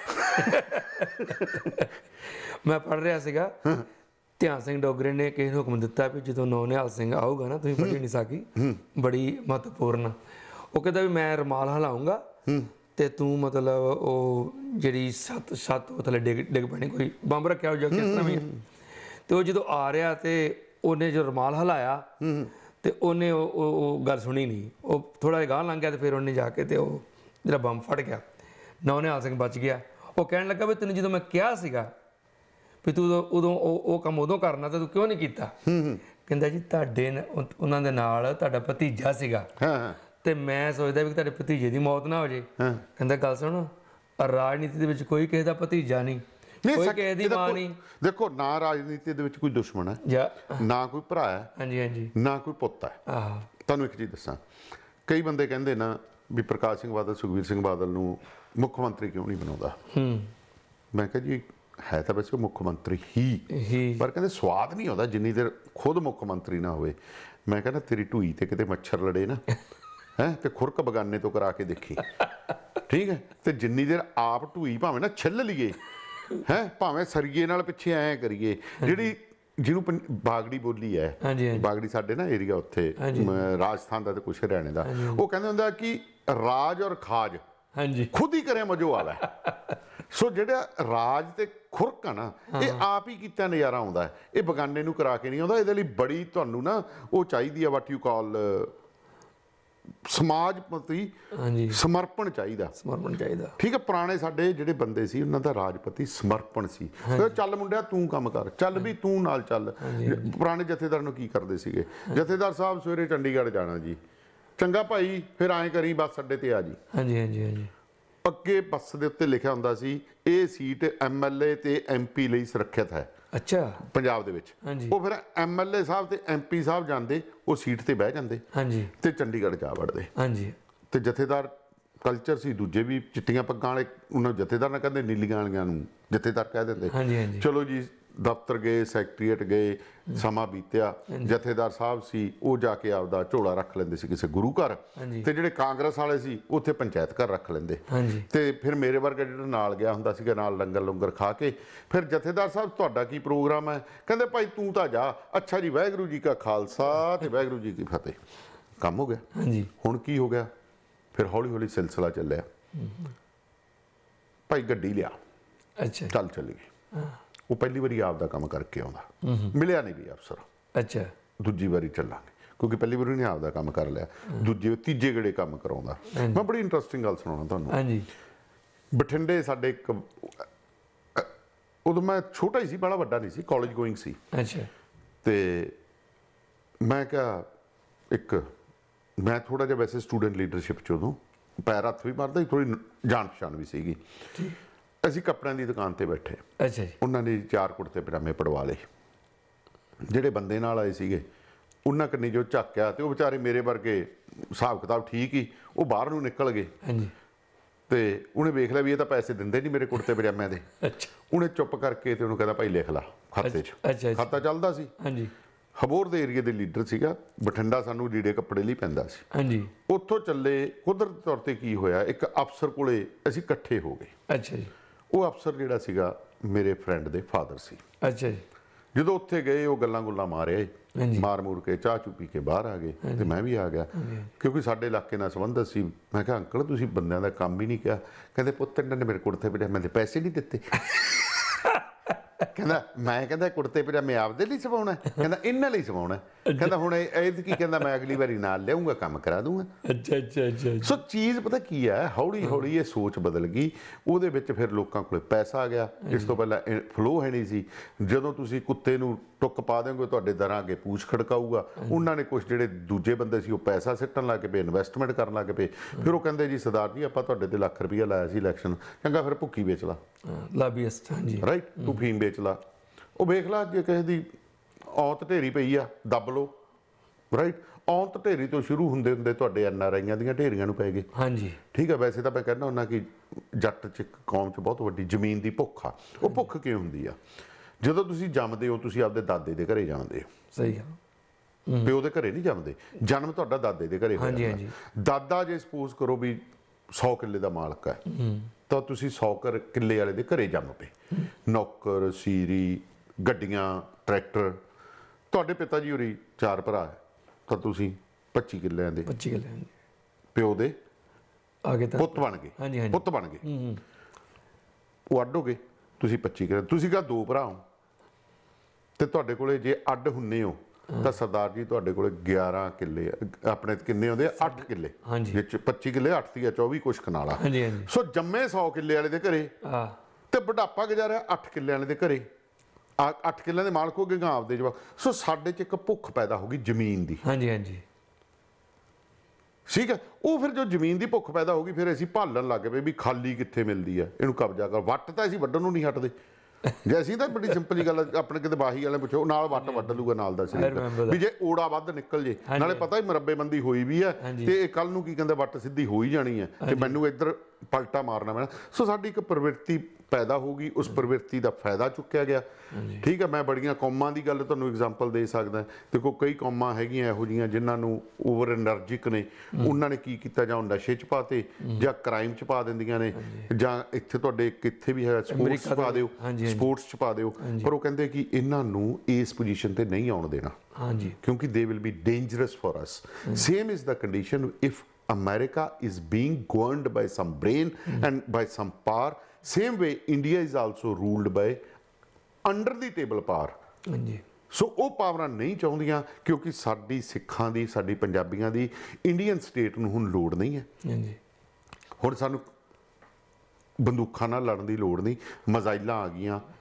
S1: ਮੈਂ ਪੜ੍ਹ ਰਿਹਾ ਸੀਗਾ, ਧਿਆਨ ਸਿੰਘ ਡੋਗਰੇ ਨੇ ਕਿਸੇ ਨੂੰ ਹੁਕਮ ਦਿੱਤਾ ਵੀ ਜਦੋਂ ਨੌ ਨਿਹਾਲ ਸਿੰਘ ਆਊਗਾ ਨਾ, ਤੁਸੀਂ ਪੜ੍ਹੀ ਨਹੀਂ ਸਕੀ, ਬੜੀ ਮਹੱਤਵਪੂਰਨ। ਉਹ ਕਹਿੰਦਾ ਵੀ ਮੈਂ ਰੁਮਾਲ ਹਿਲਾਊਂਗਾ ਤੇ ਤੂੰ ਮਤਲਬ ਉਹ ਜਿਹੜੀ ਸੱਤ ਸੱਤ ਥੱਲੇ ਡਿੱਗ ਡਿੱਗ ਪੈਣੀ, ਕੋਈ ਬੰਬ ਰੱਖਿਆ ਹੋ ਜਾਂ ਕਿਸ ਤਰ੍ਹਾਂ ਵੀ। ਤੇ ਉਹ ਜਦੋਂ ਆ ਰਿਹਾ ਤੇ ਉਹਨੇ ਜੋ ਰੁਮਾਲ ਹਿਲਾਇਆ ਤੇ ਉਹਨੇ ਉਹ ਉਹ ਗੱਲ ਸੁਣੀ ਨਹੀਂ, ਉਹ ਥੋੜ੍ਹਾ ਜਿਹਾ ਗਾਂਹ ਲੰਘ ਗਿਆ, ਤੇ ਫਿਰ ਉਹਨੇ ਜਾ ਕੇ ਤੇ ਉਹ ਜਿਹੜਾ ਬੰਬ ਫਟ ਗਿਆ, ਨੌ ਨਿਹਾਲ ਸਿੰਘ ਬਚ ਗਿਆ। ਉਹ ਕਹਿਣ ਲੱਗਾ ਵੀ ਤੈਨੂੰ ਜਦੋਂ ਮੈਂ ਕਿਹਾ ਸੀਗਾ ਵੀ ਤੂੰ ਉਦੋਂ ਉਹ ਉਹ ਕੰਮ ਉਦੋਂ ਕਰਨਾ, ਤਾਂ ਤੂੰ ਕਿਉਂ ਨਹੀਂ ਕੀਤਾ। ਕਹਿੰਦਾ ਜੀ ਤੁਹਾਡੇ ਉਹਨਾਂ ਦੇ ਨਾਲ ਤੁਹਾਡਾ ਭਤੀਜਾ ਸੀਗਾ, ਤੇ ਮੈਂ ਸੋਚਦਾ ਵੀ ਤੁਹਾਡੇ ਭਤੀਜੇ ਦੀ ਮੌਤ ਨਾ ਹੋ ਜੇ। ਕਹਿੰਦਾ ਗੱਲ ਸੁਣ, ਰਾਜਨੀਤੀ ਦੇ ਵਿੱਚ ਕੋਈ ਕਿਸੇ ਦਾ ਭਤੀਜਾ ਨਹੀਂ, ਕੋਈ ਕਿਸੇ ਦੀ ਮਾਂ ਨਹੀਂ।
S2: ਦੇਖੋ, ਨਾ ਰਾਜਨੀਤੀ ਦੇ ਵਿੱਚ ਕੋਈ ਦੁਸ਼ਮਣ ਹੈ, ਨਾ ਕੋਈ ਭਰਾ ਹੈ, ਹਾਂਜੀ ਹਾਂਜੀ, ਨਾ ਕੋਈ ਪੁੱਤ ਹੈ। ਤੁਹਾਨੂੰ ਇੱਕ ਚੀਜ਼ ਦੱਸਾਂ, ਕਈ ਬੰਦੇ ਕਹਿੰਦੇ ਨਾ ਵੀ ਪ੍ਰਕਾਸ਼ ਸਿੰਘ ਬਾਦਲ ਸੁਖਬੀਰ ਸਿੰਘ ਬਾਦਲ ਨੂੰ ਮੁੱਖ ਮੰਤਰੀ ਕਿਉਂ ਨਹੀਂ ਬਣਾਉਂਦਾ। ਮੈਂ ਕਿਹਾ ਜੀ ਹੈ ਤਾਂ ਵੈਸੇ ਮੁੱਖ ਮੰਤਰੀ ਹੀ, ਪਰ ਕਹਿੰਦੇ ਸਵਾਦ ਨਹੀਂ ਆਉਂਦਾ ਜਿੰਨੀ ਦੇਰ ਖੁਦ ਮੁੱਖ ਮੰਤਰੀ ਨਾ ਹੋਵੇ। ਮੈਂ ਕਹਿੰਦਾ ਤੇਰੀ ਢੂਈ ਤੇ ਕਿਤੇ ਮੱਛਰ ਲੜੇ ਨਾ, ਹੈ ਤੇ ਖੁਰਕ ਬਗਾਨੇ ਤੋਂ ਕਰਾ ਕੇ ਦੇਖੀ, ਠੀਕ ਹੈ, ਤੇ ਜਿੰਨੀ ਦੇਰ ਆਪ ਢੂਈ ਭਾਵੇਂ ਨਾ ਛਿੱਲ ਲਈਏ, ਹੈ ਭਾਵੇਂ ਸਰੀਏ ਨਾਲ ਪਿੱਛੇ ਐਂ ਕਰੀਏ, ਜਿਹੜੀ ਜਿਹਨੂੰ ਬਾਗੜੀ ਬੋਲੀ ਹੈ, ਬਾਗੜੀ ਸਾਡੇ ਨਾ ਏਰੀਆ ਉੱਥੇ ਰਾਜਸਥਾਨ ਦਾ ਤੇ ਕੁਛ ਹਰਿਆਣੇ ਦਾ, ਉਹ ਕਹਿੰਦੇ ਹੁੰਦਾ ਕਿ ਰਾਜ ਔਰ ਖਾਜ ਖੁਦ ਹੀ ਕਰਿਆ ਮਜੋ ਵਾਲਾ। ਸੋ ਜਿਹੜਾ ਰਾਜ ਤੇ ਖੁਰਕ ਆ ਨਾ, ਇਹ ਆਪ ਹੀ ਕੀਤਾ ਨਜ਼ਾਰਾ ਆਉਂਦਾ ਹੈ, ਇਹ ਬਗਾਨੇ ਨੂੰ ਕਰਾ ਕੇ ਨਹੀਂ ਆਉਂਦਾ। ਇਹਦੇ ਲਈ ਬੜੀ ਤੁਹਾਨੂੰ ਨਾ ਉਹ ਚਾਹੀਦੀ ਆ, ਵਾਟ ਯੂ ਕਾਲ ਸਮਾਜ ਪ੍ਰਤੀ ਸਮਰਪਣ ਚਾਹੀਦਾ, ਸਮਰਪਣ ਚਾਹੀਦਾ। ਠੀਕ ਹੈ, ਪੁਰਾਣੇ ਸਾਡੇ ਜਿਹੜੇ ਬੰਦੇ ਸੀ ਉਹਨਾਂ ਦਾ ਰਾਜਪਤੀ ਸਮਰਪਣ ਸੀ। ਚੱਲ ਮੁੰਡਿਆ ਤੂੰ ਕੰਮ ਕਰ, ਚੱਲ ਵੀ ਤੂੰ ਨਾਲ ਚੱਲ। ਪੁਰਾਣੇ ਜਥੇਦਾਰ ਨੂੰ ਕੀ ਕਰਦੇ ਸੀਗੇ, ਜਥੇਦਾਰ ਸਾਹਿਬ ਸਵੇਰੇ ਚੰਡੀਗੜ੍ਹ ਜਾਣਾ ਜੀ, ਚੰਗਾ ਭਾਈ ਫਿਰ ਐਂ ਕਰੀ ਬੱਸ ਅੱਡੇ ਤੇ ਆ ਜੀ। ਹਾਂਜੀ ਹਾਂਜੀ ਹਾਂਜੀ, ਅੱਗੇ ਬੱਸ ਦੇ ਉੱਤੇ ਲਿਖਿਆ ਹੁੰਦਾ ਸੀ ਇਹ ਸੀਟ ਐਮ ਐਲ ਏ ਤੇ ਐਮ ਪੀ ਲਈ ਸੁਰੱਖਿਅਤ ਹੈ।
S1: ਅੱਛਾ
S2: ਪੰਜਾਬ ਦੇ ਵਿੱਚ।
S1: ਹਾਂਜੀ
S2: ਉਹ ਫਿਰ ਐਮਐਲਏ ਸਾਹਿਬ ਤੇ ਐਮਪੀ ਸਾਹਿਬ ਜਾਂਦੇ, ਉਹ ਸੀਟ ਤੇ ਬਹਿ ਜਾਂਦੇ
S1: ਹਾਂਜੀ
S2: ਤੇ ਚੰਡੀਗੜ੍ਹ ਜਾ ਵੜਦੇ।
S1: ਹਾਂਜੀ
S2: ਤੇ ਜਥੇਦਾਰ ਕਲਚਰ ਸੀ, ਦੂਜੇ ਵੀ ਚਿੱਟੀਆਂ ਪੱਗਾਂ ਵਾਲੇ ਉਹਨਾਂ ਨੂੰ ਜਥੇਦਾਰ ਨਾ ਕਹਿੰਦੇ, ਨੀਲੀਆਂ ਵਾਲੀਆਂ ਨੂੰ ਜਥੇਦਾਰ ਕਹਿ ਦਿੰਦੇ।
S1: ਹਾਂਜੀ ਹਾਂਜੀ
S2: ਚਲੋ ਜੀ ਦਫ਼ਤਰ ਗਏ, ਸੈਕਟਰੀਏਟ ਗਏ, ਸਮਾਂ ਬੀਤਿਆ, ਜਥੇਦਾਰ ਸਾਹਿਬ ਸੀ ਉਹ ਜਾ ਕੇ ਆਪਦਾ ਝੋਲਾ ਰੱਖ ਲੈਂਦੇ ਸੀ ਕਿਸੇ ਗੁਰੂ ਘਰ,
S1: ਹਾਂਜੀ
S2: ਤੇ ਜਿਹੜੇ ਕਾਂਗਰਸ ਵਾਲੇ ਸੀ ਉੱਥੇ ਪੰਚਾਇਤ ਘਰ ਰੱਖ ਲੈਂਦੇ।
S1: ਹਾਂਜੀ
S2: ਤੇ ਫਿਰ ਮੇਰੇ ਵਰਗਾ ਜਿਹੜਾ ਨਾਲ ਗਿਆ ਹੁੰਦਾ ਸੀਗਾ, ਨਾਲ ਲੰਗਰ ਲੰਗਰ ਖਾ ਕੇ, ਫਿਰ ਜਥੇਦਾਰ ਸਾਹਿਬ ਤੁਹਾਡਾ ਕੀ ਪ੍ਰੋਗਰਾਮ ਹੈ? ਕਹਿੰਦੇ ਭਾਈ ਤੂੰ ਤਾਂ ਜਾ। ਅੱਛਾ ਜੀ, ਵਾਹਿਗੁਰੂ ਜੀ ਕਾ ਖਾਲਸਾ ਤੇ ਵਾਹਿਗੁਰੂ ਜੀ ਕੀ ਫਤਿਹ। ਕੰਮ ਹੋ ਗਿਆ।
S1: ਹਾਂਜੀ
S2: ਹੁਣ ਕੀ ਹੋ ਗਿਆ? ਫਿਰ ਹੌਲੀ ਹੌਲੀ ਸਿਲਸਿਲਾ ਚੱਲਿਆ, ਭਾਈ ਗੱਡੀ ਲਿਆ,
S1: ਅੱਛਾ
S2: ਚੱਲ ਚੱਲੀਏ। ਉਹ ਪਹਿਲੀ ਵਾਰੀ ਆਪ ਦਾ ਕੰਮ ਕਰਕੇ ਆਉਂਦਾ, ਮਿਲਿਆ ਨਹੀਂ ਵੀ ਅਫਸਰ।
S1: ਅੱਛਾ
S2: ਦੂਜੀ ਵਾਰੀ ਚੱਲਾਂਗੇ, ਕਿਉਂਕਿ ਪਹਿਲੀ ਵਾਰੀ ਉਹਨੇ ਆਪ ਦਾ ਕੰਮ ਕਰ ਲਿਆ, ਦੂਜੇ ਤੀਜੇ ਗੇੜੇ ਕੰਮ ਕਰਾਉਂਦਾ। ਮੈਂ ਬੜੀ ਇੰਟਰਸਟਿੰਗ ਗੱਲ ਸੁਣਾਉਣਾ ਤੁਹਾਨੂੰ।
S1: ਹਾਂਜੀ
S2: ਬਠਿੰਡੇ ਸਾਡੇ ਇੱਕ, ਉਦੋਂ ਮੈਂ ਛੋਟਾ ਹੀ ਸੀ, ਬੜਾ ਵੱਡਾ ਨਹੀਂ ਸੀ, ਕਾਲਜ ਗੋਇੰਗ ਸੀ।
S1: ਅੱਛਾ
S2: ਤੇ ਮੈਂ ਕਿਹਾ ਇੱਕ, ਮੈਂ ਥੋੜਾ ਜਿਹਾ ਵੈਸੇ ਸਟੂਡੈਂਟ ਲੀਡਰਸ਼ਿਪ 'ਚ ਉਦੋਂ ਪੈਰ ਹੱਥ ਵੀ ਮਾਰਦਾ ਸੀ, ਥੋੜੀ ਜਾਣ ਪਛਾਣ ਵੀ ਸੀਗੀ। ਅਸੀਂ ਕੱਪੜਿਆਂ ਦੀ ਦੁਕਾਨ ਤੇ ਬੈਠੇ,
S1: ਅੱਛਾ ਜੀ
S2: ਉਹਨਾਂ ਨੇ ਚਾਰ ਕੁੜਤੇ ਪਜਾਮੇ ਪੜਵਾ ਲਏ। ਜਿਹੜੇ ਬੰਦੇ ਨਾਲ ਆਏ ਸੀਗੇ ਉਹਨਾਂ ਕੰਨੀ ਜੋ ਝਾਕਿਆ, ਤੇ ਉਹ ਵਿਚਾਰੇ ਮੇਰੇ ਵਰਗੇ ਹਿਸਾਬ ਕਿਤਾਬ ਠੀਕ ਹੀ, ਉਹ ਬਾਹਰ ਨੂੰ ਨਿਕਲ ਗਏ।
S1: ਹਾਂਜੀ
S2: ਤੇ ਉਹਨੇ ਵੇਖ ਲਿਆ ਵੀ ਇਹ ਤਾਂ ਪੈਸੇ ਦਿੰਦੇ ਨਹੀਂ ਮੇਰੇ ਕੁੜਤੇ ਪਜਾਮਿਆਂ ਦੇ।
S1: ਅੱਛਾ
S2: ਉਹਨੇ ਚੁੱਪ ਕਰਕੇ ਤੇ ਉਹਨੂੰ ਕਹਿੰਦਾ ਭਾਈ ਲਿਖ ਲਾ ਖਾਤੇ 'ਚ।
S1: ਅੱਛਾ ਅੱਛਾ
S2: ਖਾਤਾ ਚੱਲਦਾ ਸੀ।
S1: ਹਾਂਜੀ
S2: ਹਬੋਰ ਦੇ ਏਰੀਏ ਦੇ ਲੀਡਰ ਸੀਗਾ, ਬਠਿੰਡਾ ਸਾਨੂੰ ਲੀੜੇ ਕੱਪੜੇ ਲਈ ਪੈਂਦਾ ਸੀ।
S1: ਹਾਂਜੀ
S2: ਉੱਥੋਂ ਚੱਲੇ, ਕੁਦਰਤੀ ਤੌਰ ਤੇ ਕੀ ਹੋਇਆ, ਇੱਕ ਅਫਸਰ ਕੋਲੇ ਅਸੀਂ ਇਕੱਠੇ ਹੋ ਗਏ।
S1: ਅੱਛਾ ਜੀ
S2: ਉਹ ਅਫਸਰ ਜਿਹੜਾ ਸੀਗਾ ਮੇਰੇ ਫਰੈਂਡ ਦੇ ਫਾਦਰ ਸੀ।
S1: ਅੱਛਾ ਜੀ
S2: ਜਦੋਂ ਉੱਥੇ ਗਏ, ਉਹ ਗੱਲਾਂ ਗੁੱਲਾਂ ਮਾਰਿਆ,
S1: ਹਾਂਜੀ
S2: ਮਾਰ ਮੂਰ ਕੇ ਚਾਹ ਚੂ ਪੀ ਕੇ ਬਾਹਰ ਆ ਗਏ, ਤੇ ਮੈਂ ਵੀ ਆ ਗਿਆ, ਕਿਉਂਕਿ ਸਾਡੇ ਇਲਾਕੇ ਨਾਲ ਸੰਬੰਧਿਤ ਸੀ। ਮੈਂ ਕਿਹਾ ਅੰਕਲ ਤੁਸੀਂ ਬੰਦਿਆਂ ਦਾ ਕੰਮ ਹੀ ਨਹੀਂ ਕਿਹਾ। ਕਹਿੰਦੇ ਪੁੱਤ ਇਹਨਾਂ ਨੇ ਮੇਰੇ ਕੁੜਤੇ ਪਜਾਮੇ ਦੇ ਪੈਸੇ ਨਹੀਂ ਦਿੱਤੇ। ਕਹਿੰਦਾ ਮੈਂ ਕਹਿੰਦਾ ਕੁੜਤੇ ਪਜਾਮੇ ਆਪਦੇ ਲਈ ਸਵਾਉਣਾ, ਕਹਿੰਦਾ ਇਹਨਾਂ ਲਈ ਸਵਾਉਣਾ। ਕਹਿੰਦਾ ਹੁਣ ਇਹ ਕੀ, ਕਹਿੰਦਾ ਮੈਂ ਅਗਲੀ ਵਾਰੀ ਨਾਲ ਲਿਆਉਂਗਾ, ਕੰਮ ਕਰਾ ਦੂੰਗਾ।
S1: ਅੱਛਾ ਅੱਛਾ ਅੱਛਾ
S2: ਸੋ ਚੀਜ਼ ਪਤਾ ਕੀ ਹੈ, ਹੌਲੀ ਹੌਲੀ ਇਹ ਸੋਚ ਬਦਲ ਗਈ। ਉਹਦੇ ਵਿੱਚ ਫਿਰ ਲੋਕਾਂ ਕੋਲ ਪੈਸਾ ਆ ਗਿਆ। ਇਸ ਤੋਂ ਪਹਿਲਾਂ ਫਲੋ ਹੈ ਨਹੀਂ ਸੀ। ਜਦੋਂ ਤੁਸੀਂ ਕੁੱਤੇ ਨੂੰ ਟੁੱਕ ਪਾ ਦੇਂਗੇ, ਤੁਹਾਡੇ ਦਰਾਂ ਅੱਗੇ ਪੂਛ ਖੜਕਾਊਗਾ। ਉਹਨਾਂ ਨੇ ਕੁਝ ਜਿਹੜੇ ਦੂਜੇ ਬੰਦੇ ਸੀ ਉਹ ਪੈਸਾ ਸਿੱਟਣ ਲੱਗ ਪਏ, ਇਨਵੈਸਟਮੈਂਟ ਕਰਨ ਲੱਗ ਪਏ। ਫਿਰ ਉਹ ਕਹਿੰਦੇ ਜੀ ਸਰਦਾਰ ਜੀ ਆਪਾਂ ਤੁਹਾਡੇ ਤੇ ਲੱਖ ਰੁਪਈਆ ਲਾਇਆ ਸੀ ਇਲੈਕਸ਼ਨ, ਚੰਗਾ ਫਿਰ ਭੁੱਕੀ ਵੇਚ ਲਾ,
S1: ਲਾਬੀਇਸਟ। ਹਾਂਜੀ
S2: ਰਾਈਟ, ਤੂੰ ਫੀਮ ਵੇਚ ਲਾ। ਉਹ ਵੇਖ ਲਾ ਜੇ ਕਿਸੇ ਦੀ ਔਂਤ ਢੇਰੀ ਪਈ ਆ, ਦੱਬ ਲਓ, ਰਾਈਟ। ਔਂਤ ਢੇਰੀ ਤੋਂ ਸ਼ੁਰੂ ਹੁੰਦੇ ਹੁੰਦੇ ਤੁਹਾਡੇ ਐਨ ਆਰ ਆਈਆਂ ਦੀਆਂ ਢੇਰੀਆਂ ਨੂੰ ਪੈ ਗਏ।
S1: ਹਾਂਜੀ
S2: ਠੀਕ ਆ। ਵੈਸੇ ਤਾਂ ਮੈਂ ਕਹਿੰਦਾ ਹੁੰਦਾ ਕਿ ਜੱਟ 'ਚ ਇੱਕ ਕੌਮ 'ਚ ਬਹੁਤ ਵੱਡੀ ਜ਼ਮੀਨ ਦੀ ਭੁੱਖ ਆ। ਉਹ ਭੁੱਖ ਕਿਉਂ ਹੁੰਦੀ ਆ? ਜਦੋਂ ਤੁਸੀਂ ਜੰਮਦੇ ਹੋ, ਤੁਸੀਂ ਆਪਦੇ ਦਾਦੇ ਦੇ ਘਰੇ ਜਾਂਦੇ ਹੋ,
S1: ਸਹੀ ਗੱਲ।
S2: ਪਿਓ ਦੇ ਘਰੇ ਨਹੀਂ ਜੰਮਦੇ। ਜਨਮ ਤੁਹਾਡਾ ਦਾਦੇ ਦੇ ਘਰੇ
S1: ਹਾਂਜੀ
S2: ਹੋਇਆ।
S1: ਹਾਂਜੀ
S2: ਦਾਦਾ ਜੇ ਸਪੋਜ਼ ਕਰੋ ਵੀ ਸੌ ਕਿੱਲੇ ਦਾ ਮਾਲਕ ਹੈ, ਤਾਂ ਤੁਸੀਂ ਸੌ ਕਰ ਕਿੱਲੇ ਵਾਲੇ ਦੇ ਘਰੇ ਜੰਮ ਪਏ। ਨੌਕਰ ਸੀਰੀ, ਗੱਡੀਆਂ, ਟਰੈਕਟਰ। ਤੁਹਾਡੇ ਪਿਤਾ ਜੀ ਹੋਰੀ ਚਾਰ ਭਰਾ ਹੈ, ਤਾਂ ਤੁਸੀਂ ਪੱਚੀ ਕਿੱਲਿਆਂ ਦੇ
S1: ਪੱਚੀ ਕਿੱਲੇ
S2: ਪਿਓ ਦੇ
S1: ਆਗੇ ਤਾਂ
S2: ਪੁੱਤ ਬਣ ਗਏ।
S1: ਹਾਂਜੀ ਹਾਂਜੀ
S2: ਪੁੱਤ ਬਣ ਗਏ। ਉਹ ਅੱਡ ਹੋ ਗਏ, ਤੁਸੀਂ ਪੱਚੀ ਕਿੱਲੇ। ਤੁਸੀਂ ਕਹਾ ਦੋ ਭਰਾ ਹੋ, ਤੇ ਤੁਹਾਡੇ ਕੋਲੇ ਜੇ ਅੱਡ ਹੁੰਨੇ ਹੋ ਤਾਂ ਸਰਦਾਰ ਜੀ ਤੁਹਾਡੇ ਕੋਲੇ ਗਿਆਰਾਂ ਕਿੱਲੇ, ਆਪਣੇ ਕਿੰਨੇ ਹੁੰਦੇ ਆ? ਅੱਠ ਕਿੱਲੇ।
S1: ਹਾਂਜੀ
S2: ਵਿੱਚ ਪੱਚੀ ਕਿੱਲੇ, ਅੱਠ ਦੀ ਆ ਚੌਵੀ ਕੁਛ ਕਨਾਲਾ।
S1: ਹਾਂਜੀ ਹਾਂਜੀ
S2: ਸੋ ਜੰਮੇ ਸੌ ਕਿੱਲੇ ਵਾਲੇ ਦੇ ਘਰੇ,
S1: ਆ
S2: ਤੇ ਬੁਢਾਪਾ ਗੁਜ਼ਾਰਿਆ ਅੱਠ ਕਿੱਲੇ ਵਾਲੇ ਦੇ ਘਰੇ। ਆ ਅੱਠ ਕਿੱਲਿਆਂ ਦੇ ਮਾਲਕ ਹੋ ਗਏ ਗਾਂ ਆਪਦੇ ਜਵਾਕ। ਸੋ ਸਾਡੇ 'ਚ ਇੱਕ ਭੁੱਖ ਪੈਦਾ ਹੋ ਗਈ ਜ਼ਮੀਨ ਦੀ।
S1: ਹਾਂਜੀ ਹਾਂਜੀ
S2: ਠੀਕ ਹੈ। ਉਹ ਫਿਰ ਜੋ ਜ਼ਮੀਨ ਦੀ ਭੁੱਖ ਪੈਦਾ ਹੋ ਗਈ, ਫਿਰ ਅਸੀਂ ਭਾਲਣ ਲੱਗ ਪਏ ਵੀ ਖਾਲੀ ਕਿੱਥੇ ਮਿਲਦੀ ਆ, ਇਹਨੂੰ ਕਬਜ਼ਾ ਕਰ। ਵੱਟ ਤਾਂ ਅਸੀਂ ਵੱਢਣ ਨੂੰ ਨਹੀਂ ਹਟਦੇ। ਜੇ ਅਸੀਂ ਤਾਂ ਬੜੀ ਸਿੰਪਲ ਜੀ ਗੱਲ, ਆਪਣੇ ਕਿਤੇ ਬਾਹੀ ਵਾਲੇ ਪੁੱਛੋ, ਨਾਲ ਵੱਟ ਵੱਢ ਲੂਗਾ ਨਾਲ ਦਾ ਸਰੀਰ, ਵੀ ਜੇ ਓੜਾ ਵੱਧ ਨਿਕਲ ਜੇ। ਨਾਲੇ ਪਤਾ ਹੀ ਮੁਰੱਬੇਬੰਦੀ ਹੋਈ ਵੀ ਹੈ, ਤੇ ਇਹ ਕੱਲ ਨੂੰ ਕੀ ਕਹਿੰਦੇ ਵੱਟ ਸਿੱਧੀ ਹੋ ਹੀ ਜਾਣੀ ਹੈ, ਤੇ ਮੈਨੂੰ ਇੱਧਰ ਪਲਟਾ ਮਾਰਨਾ ਪੈਣਾ। ਸੋ ਸਾਡੀ ਇੱਕ ਪ੍ਰਵਿਰਤੀ ਪੈਦਾ ਹੋ ਗਈ, ਉਸ ਪ੍ਰਵਿਰਤੀ ਦਾ ਫਾਇਦਾ ਚੁੱਕਿਆ ਗਿਆ। ਠੀਕ ਹੈ। ਮੈਂ ਬੜੀਆਂ ਕੌਮਾਂ ਦੀ ਗੱਲ ਤੁਹਾਨੂੰ ਐਗਜ਼ਾਮਪਲ ਦੇ ਸਕਦਾ। ਦੇਖੋ ਕਈ ਕੌਮਾਂ ਹੈਗੀਆਂ ਇਹੋ ਜਿਹੀਆਂ ਜਿਨ੍ਹਾਂ ਨੂੰ ਓਵਰ ਐਨਰਜਿਕ ਨੇ, ਉਹਨਾਂ ਨੇ ਕੀ ਕੀਤਾ, ਜਾਂ ਨਸ਼ੇ 'ਚ ਪਾਤੇ, ਜਾਂ ਕ੍ਰਾਈਮ 'ਚ ਪਾ ਦਿੰਦੀਆਂ ਨੇ, ਜਾਂ ਇੱਥੇ ਤੁਹਾਡੇ ਕਿੱਥੇ ਵੀ ਹੈ ਸਪੋਰਟਸ 'ਚ ਪਾ ਦਿਓ, ਸਪੋਰਟਸ 'ਚ ਪਾ ਦਿਓ। ਪਰ ਉਹ ਕਹਿੰਦੇ ਕਿ ਇਹਨਾਂ ਨੂੰ ਇਸ ਪੋਜੀਸ਼ਨ ਤੇ ਨਹੀਂ ਆਉਣ ਦੇਣਾ,
S1: ਹਾਂਜੀ,
S2: ਕਿਉਂਕਿ they will be dangerous for us. Same is the condition if America is being governed by some brain and by some power. Same way India is also ruled by under the table power.
S1: ਹਾਂਜੀ।
S2: ਸੋ ਉਹ ਪਾਵਰਾਂ ਨਹੀਂ ਚਾਹੁੰਦੀਆਂ, ਕਿਉਂਕਿ ਸਾਡੀ ਸਿੱਖਾਂ ਦੀ, ਸਾਡੀ ਪੰਜਾਬੀਆਂ ਦੀ Indian state ਨੂੰ ਹੁਣ ਲੋੜ ਨਹੀਂ ਹੈ।
S1: ਹਾਂਜੀ।
S2: ਹੁਣ ਸਾਨੂੰ ਬੰਦੂਕਾਂ ਨਾਲ ਲੜਨ ਦੀ ਲੋੜ ਨਹੀਂ, ਮਜ਼ਾਈਲਾਂ ਆ ਗਈਆਂ,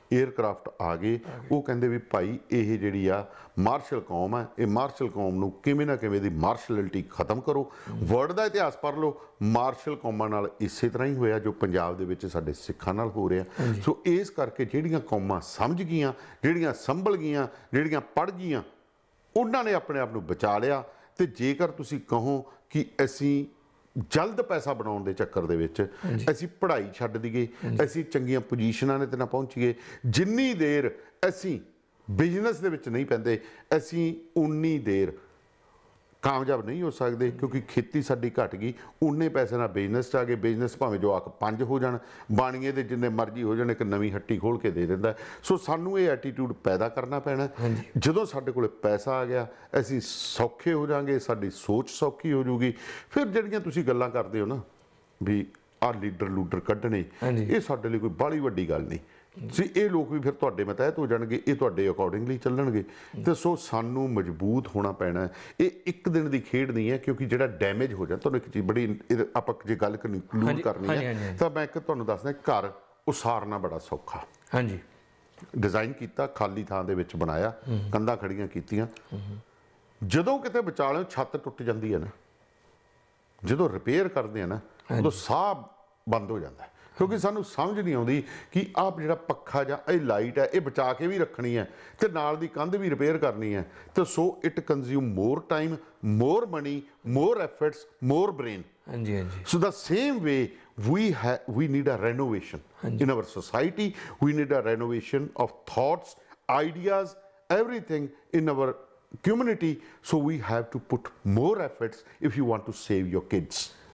S2: 에ਅਰਕ੍ਰਾਫਟ ਆ ਗਏ। ਉਹ ਕਹਿੰਦੇ ਵੀ ਭਾਈ ਇਹ ਜਿਹੜੀ ਆ ਮਾਰਸ਼ਲ ਕੌਮ ਹੈ, ਇਹ ਮਾਰਸ਼ਲ ਕੌਮ ਨੂੰ ਕਿਵੇਂ ਨਾ ਕਿਵੇਂ ਦੀ ਮਾਰਸ਼ਲਿਟੀ ਖਤਮ ਕਰੋ। ਵਰਲਡ ਦਾ ਇਤਿਹਾਸ ਪੜ੍ਹ ਲਓ, ਮਾਰਸ਼ਲ ਕੌਮਾਂ ਨਾਲ ਇਸੇ ਤਰ੍ਹਾਂ ਹੀ ਹੋਇਆ ਜੋ ਪੰਜਾਬ ਦੇ ਵਿੱਚ ਸਾਡੇ ਸਿੱਖਾਂ ਨਾਲ ਹੋ ਰਿਹਾ। ਸੋ ਇਸ ਕਰਕੇ ਜਿਹੜੀਆਂ ਕੌਮਾਂ ਸਮਝ ਗਈਆਂ, ਜਿਹੜੀਆਂ ਸੰਭਲ ਗਈਆਂ, ਜਿਹੜੀਆਂ ਪੜ੍ਹ ਗਈਆਂ, ਉਹਨਾਂ ਨੇ ਆਪਣੇ ਆਪ ਨੂੰ ਬਚਾ ਲਿਆ। ਤੇ ਜੇਕਰ ਤੁਸੀਂ ਕਹੋ ਕਿ ਅਸੀਂ ਜਲਦ ਪੈਸਾ ਬਣਾਉਣ ਦੇ ਚੱਕਰ ਦੇ ਵਿੱਚ ਅਸੀਂ ਪੜ੍ਹਾਈ ਛੱਡ ਦਈਏ, ਅਸੀਂ ਚੰਗੀਆਂ ਪੋਜੀਸ਼ਨਾਂ 'ਤੇ ਨਾ ਪਹੁੰਚੀਏ, ਜਿੰਨੀ ਦੇਰ ਅਸੀਂ ਬਿਜ਼ਨਸ ਦੇ ਵਿੱਚ ਨਹੀਂ ਪੈਂਦੇ ਅਸੀਂ ਉਨੀ ਦੇਰ ਕਾਮਯਾਬ ਨਹੀਂ ਹੋ ਸਕਦੇ। ਕਿਉਂਕਿ ਖੇਤੀ ਸਾਡੀ ਘਟ ਗਈ, ਉਨੇ ਪੈਸੇ ਨਾਲ ਬਿਜ਼ਨਸ 'ਚ ਆ ਗਏ। ਬਿਜ਼ਨਸ ਭਾਵੇਂ ਜੋ ਆਖ ਪੰਜ ਹੋ ਜਾਣ, ਬਾਣੀਏ ਦੇ ਜਿੰਨੇ ਮਰਜ਼ੀ ਹੋ ਜਾਣ, ਇੱਕ ਨਵੀਂ ਹੱਟੀ ਖੋਲ ਕੇ ਦੇ ਦਿੰਦਾ। ਸੋ ਸਾਨੂੰ ਇਹ ਐਟੀਟਿਊਡ ਪੈਦਾ ਕਰਨਾ ਪੈਣਾ। ਜਦੋਂ ਸਾਡੇ ਕੋਲ ਪੈਸਾ ਆ ਗਿਆ ਅਸੀਂ ਸੌਖੇ ਹੋ ਜਾਾਂਗੇ, ਸਾਡੀ ਸੋਚ ਸੌਖੀ ਹੋ ਜੂਗੀ। ਫਿਰ ਜਿਹੜੀਆਂ ਤੁਸੀਂ ਗੱਲਾਂ ਕਰਦੇ ਹੋ ਨਾ ਵੀ ਆਹ ਲੀਡਰ ਲੂਡਰ ਕੱਢਣੇ, ਇਹ ਸਾਡੇ ਲਈ ਕੋਈ ਬਾਹਲੀ ਵੱਡੀ ਗੱਲ ਨਹੀਂ ਸੀ। ਇਹ ਲੋਕ ਵੀ ਫਿਰ ਤੁਹਾਡੇ ਮਤਹਿਤ ਹੋ ਜਾਣਗੇ, ਇਹ ਤੁਹਾਡੇ ਅਕੋਰਡਿੰਗਲੀ ਚੱਲਣਗੇ। ਤੇ ਸੋ ਸਾਨੂੰ ਮਜ਼ਬੂਤ ਹੋਣਾ ਪੈਣਾ। ਇਹ ਇੱਕ ਦਿਨ ਦੀ ਖੇਡ ਨਹੀਂ ਹੈ, ਕਿਉਂਕਿ ਜਿਹੜਾ ਡੈਮੇਜ ਹੋ ਜਾਂਦਾ, ਤੁਹਾਨੂੰ ਇੱਕ ਚੀਜ਼ ਬੜੀ ਆਪਾਂ ਜੇ ਗੱਲ ਕਨਕਲੂਡ ਕਰਨੀ ਹੈ ਤਾਂ ਮੈਂ ਇੱਕ ਤੁਹਾਨੂੰ ਦੱਸਦਾ, ਘਰ ਉਸਾਰਨਾ ਬੜਾ ਸੌਖਾ।
S1: ਹਾਂਜੀ,
S2: ਡਿਜ਼ਾਈਨ ਕੀਤਾ, ਖਾਲੀ ਥਾਂ ਦੇ ਵਿੱਚ ਬਣਾਇਆ, ਕੰਧਾਂ ਖੜੀਆਂ ਕੀਤੀਆਂ। ਜਦੋਂ ਕਿਤੇ ਵਿਚਾਲਿਓਂ ਛੱਤ ਟੁੱਟ ਜਾਂਦੀ ਹੈ ਨਾ, ਜਦੋਂ ਰਿਪੇਅਰ ਕਰਦੇ ਆ ਨਾ, ਉਦੋਂ ਸਾਹ ਬੰਦ ਹੋ ਜਾਂਦਾ। ਕਿਉਂਕਿ ਸਾਨੂੰ ਸਮਝ ਨਹੀਂ ਆਉਂਦੀ ਕਿ ਆਹ ਜਿਹੜਾ ਪੱਖਾ ਜਾਂ ਇਹ ਲਾਈਟ ਹੈ ਇਹ ਬਚਾ ਕੇ ਵੀ ਰੱਖਣੀ ਹੈ ਤੇ ਨਾਲ ਦੀ ਕੰਧ ਵੀ ਰਿਪੇਅਰ ਕਰਨੀ ਹੈ। ਤੇ so it consume more time, more money, more efforts, more brain.
S1: ਹਾਂਜੀ ਹਾਂਜੀ।
S2: ਸੋ the same way we have we need a renovation in our society. We need a renovation of thoughts, ideas, everything in our community. So we have to put more efforts if you want to save your kids.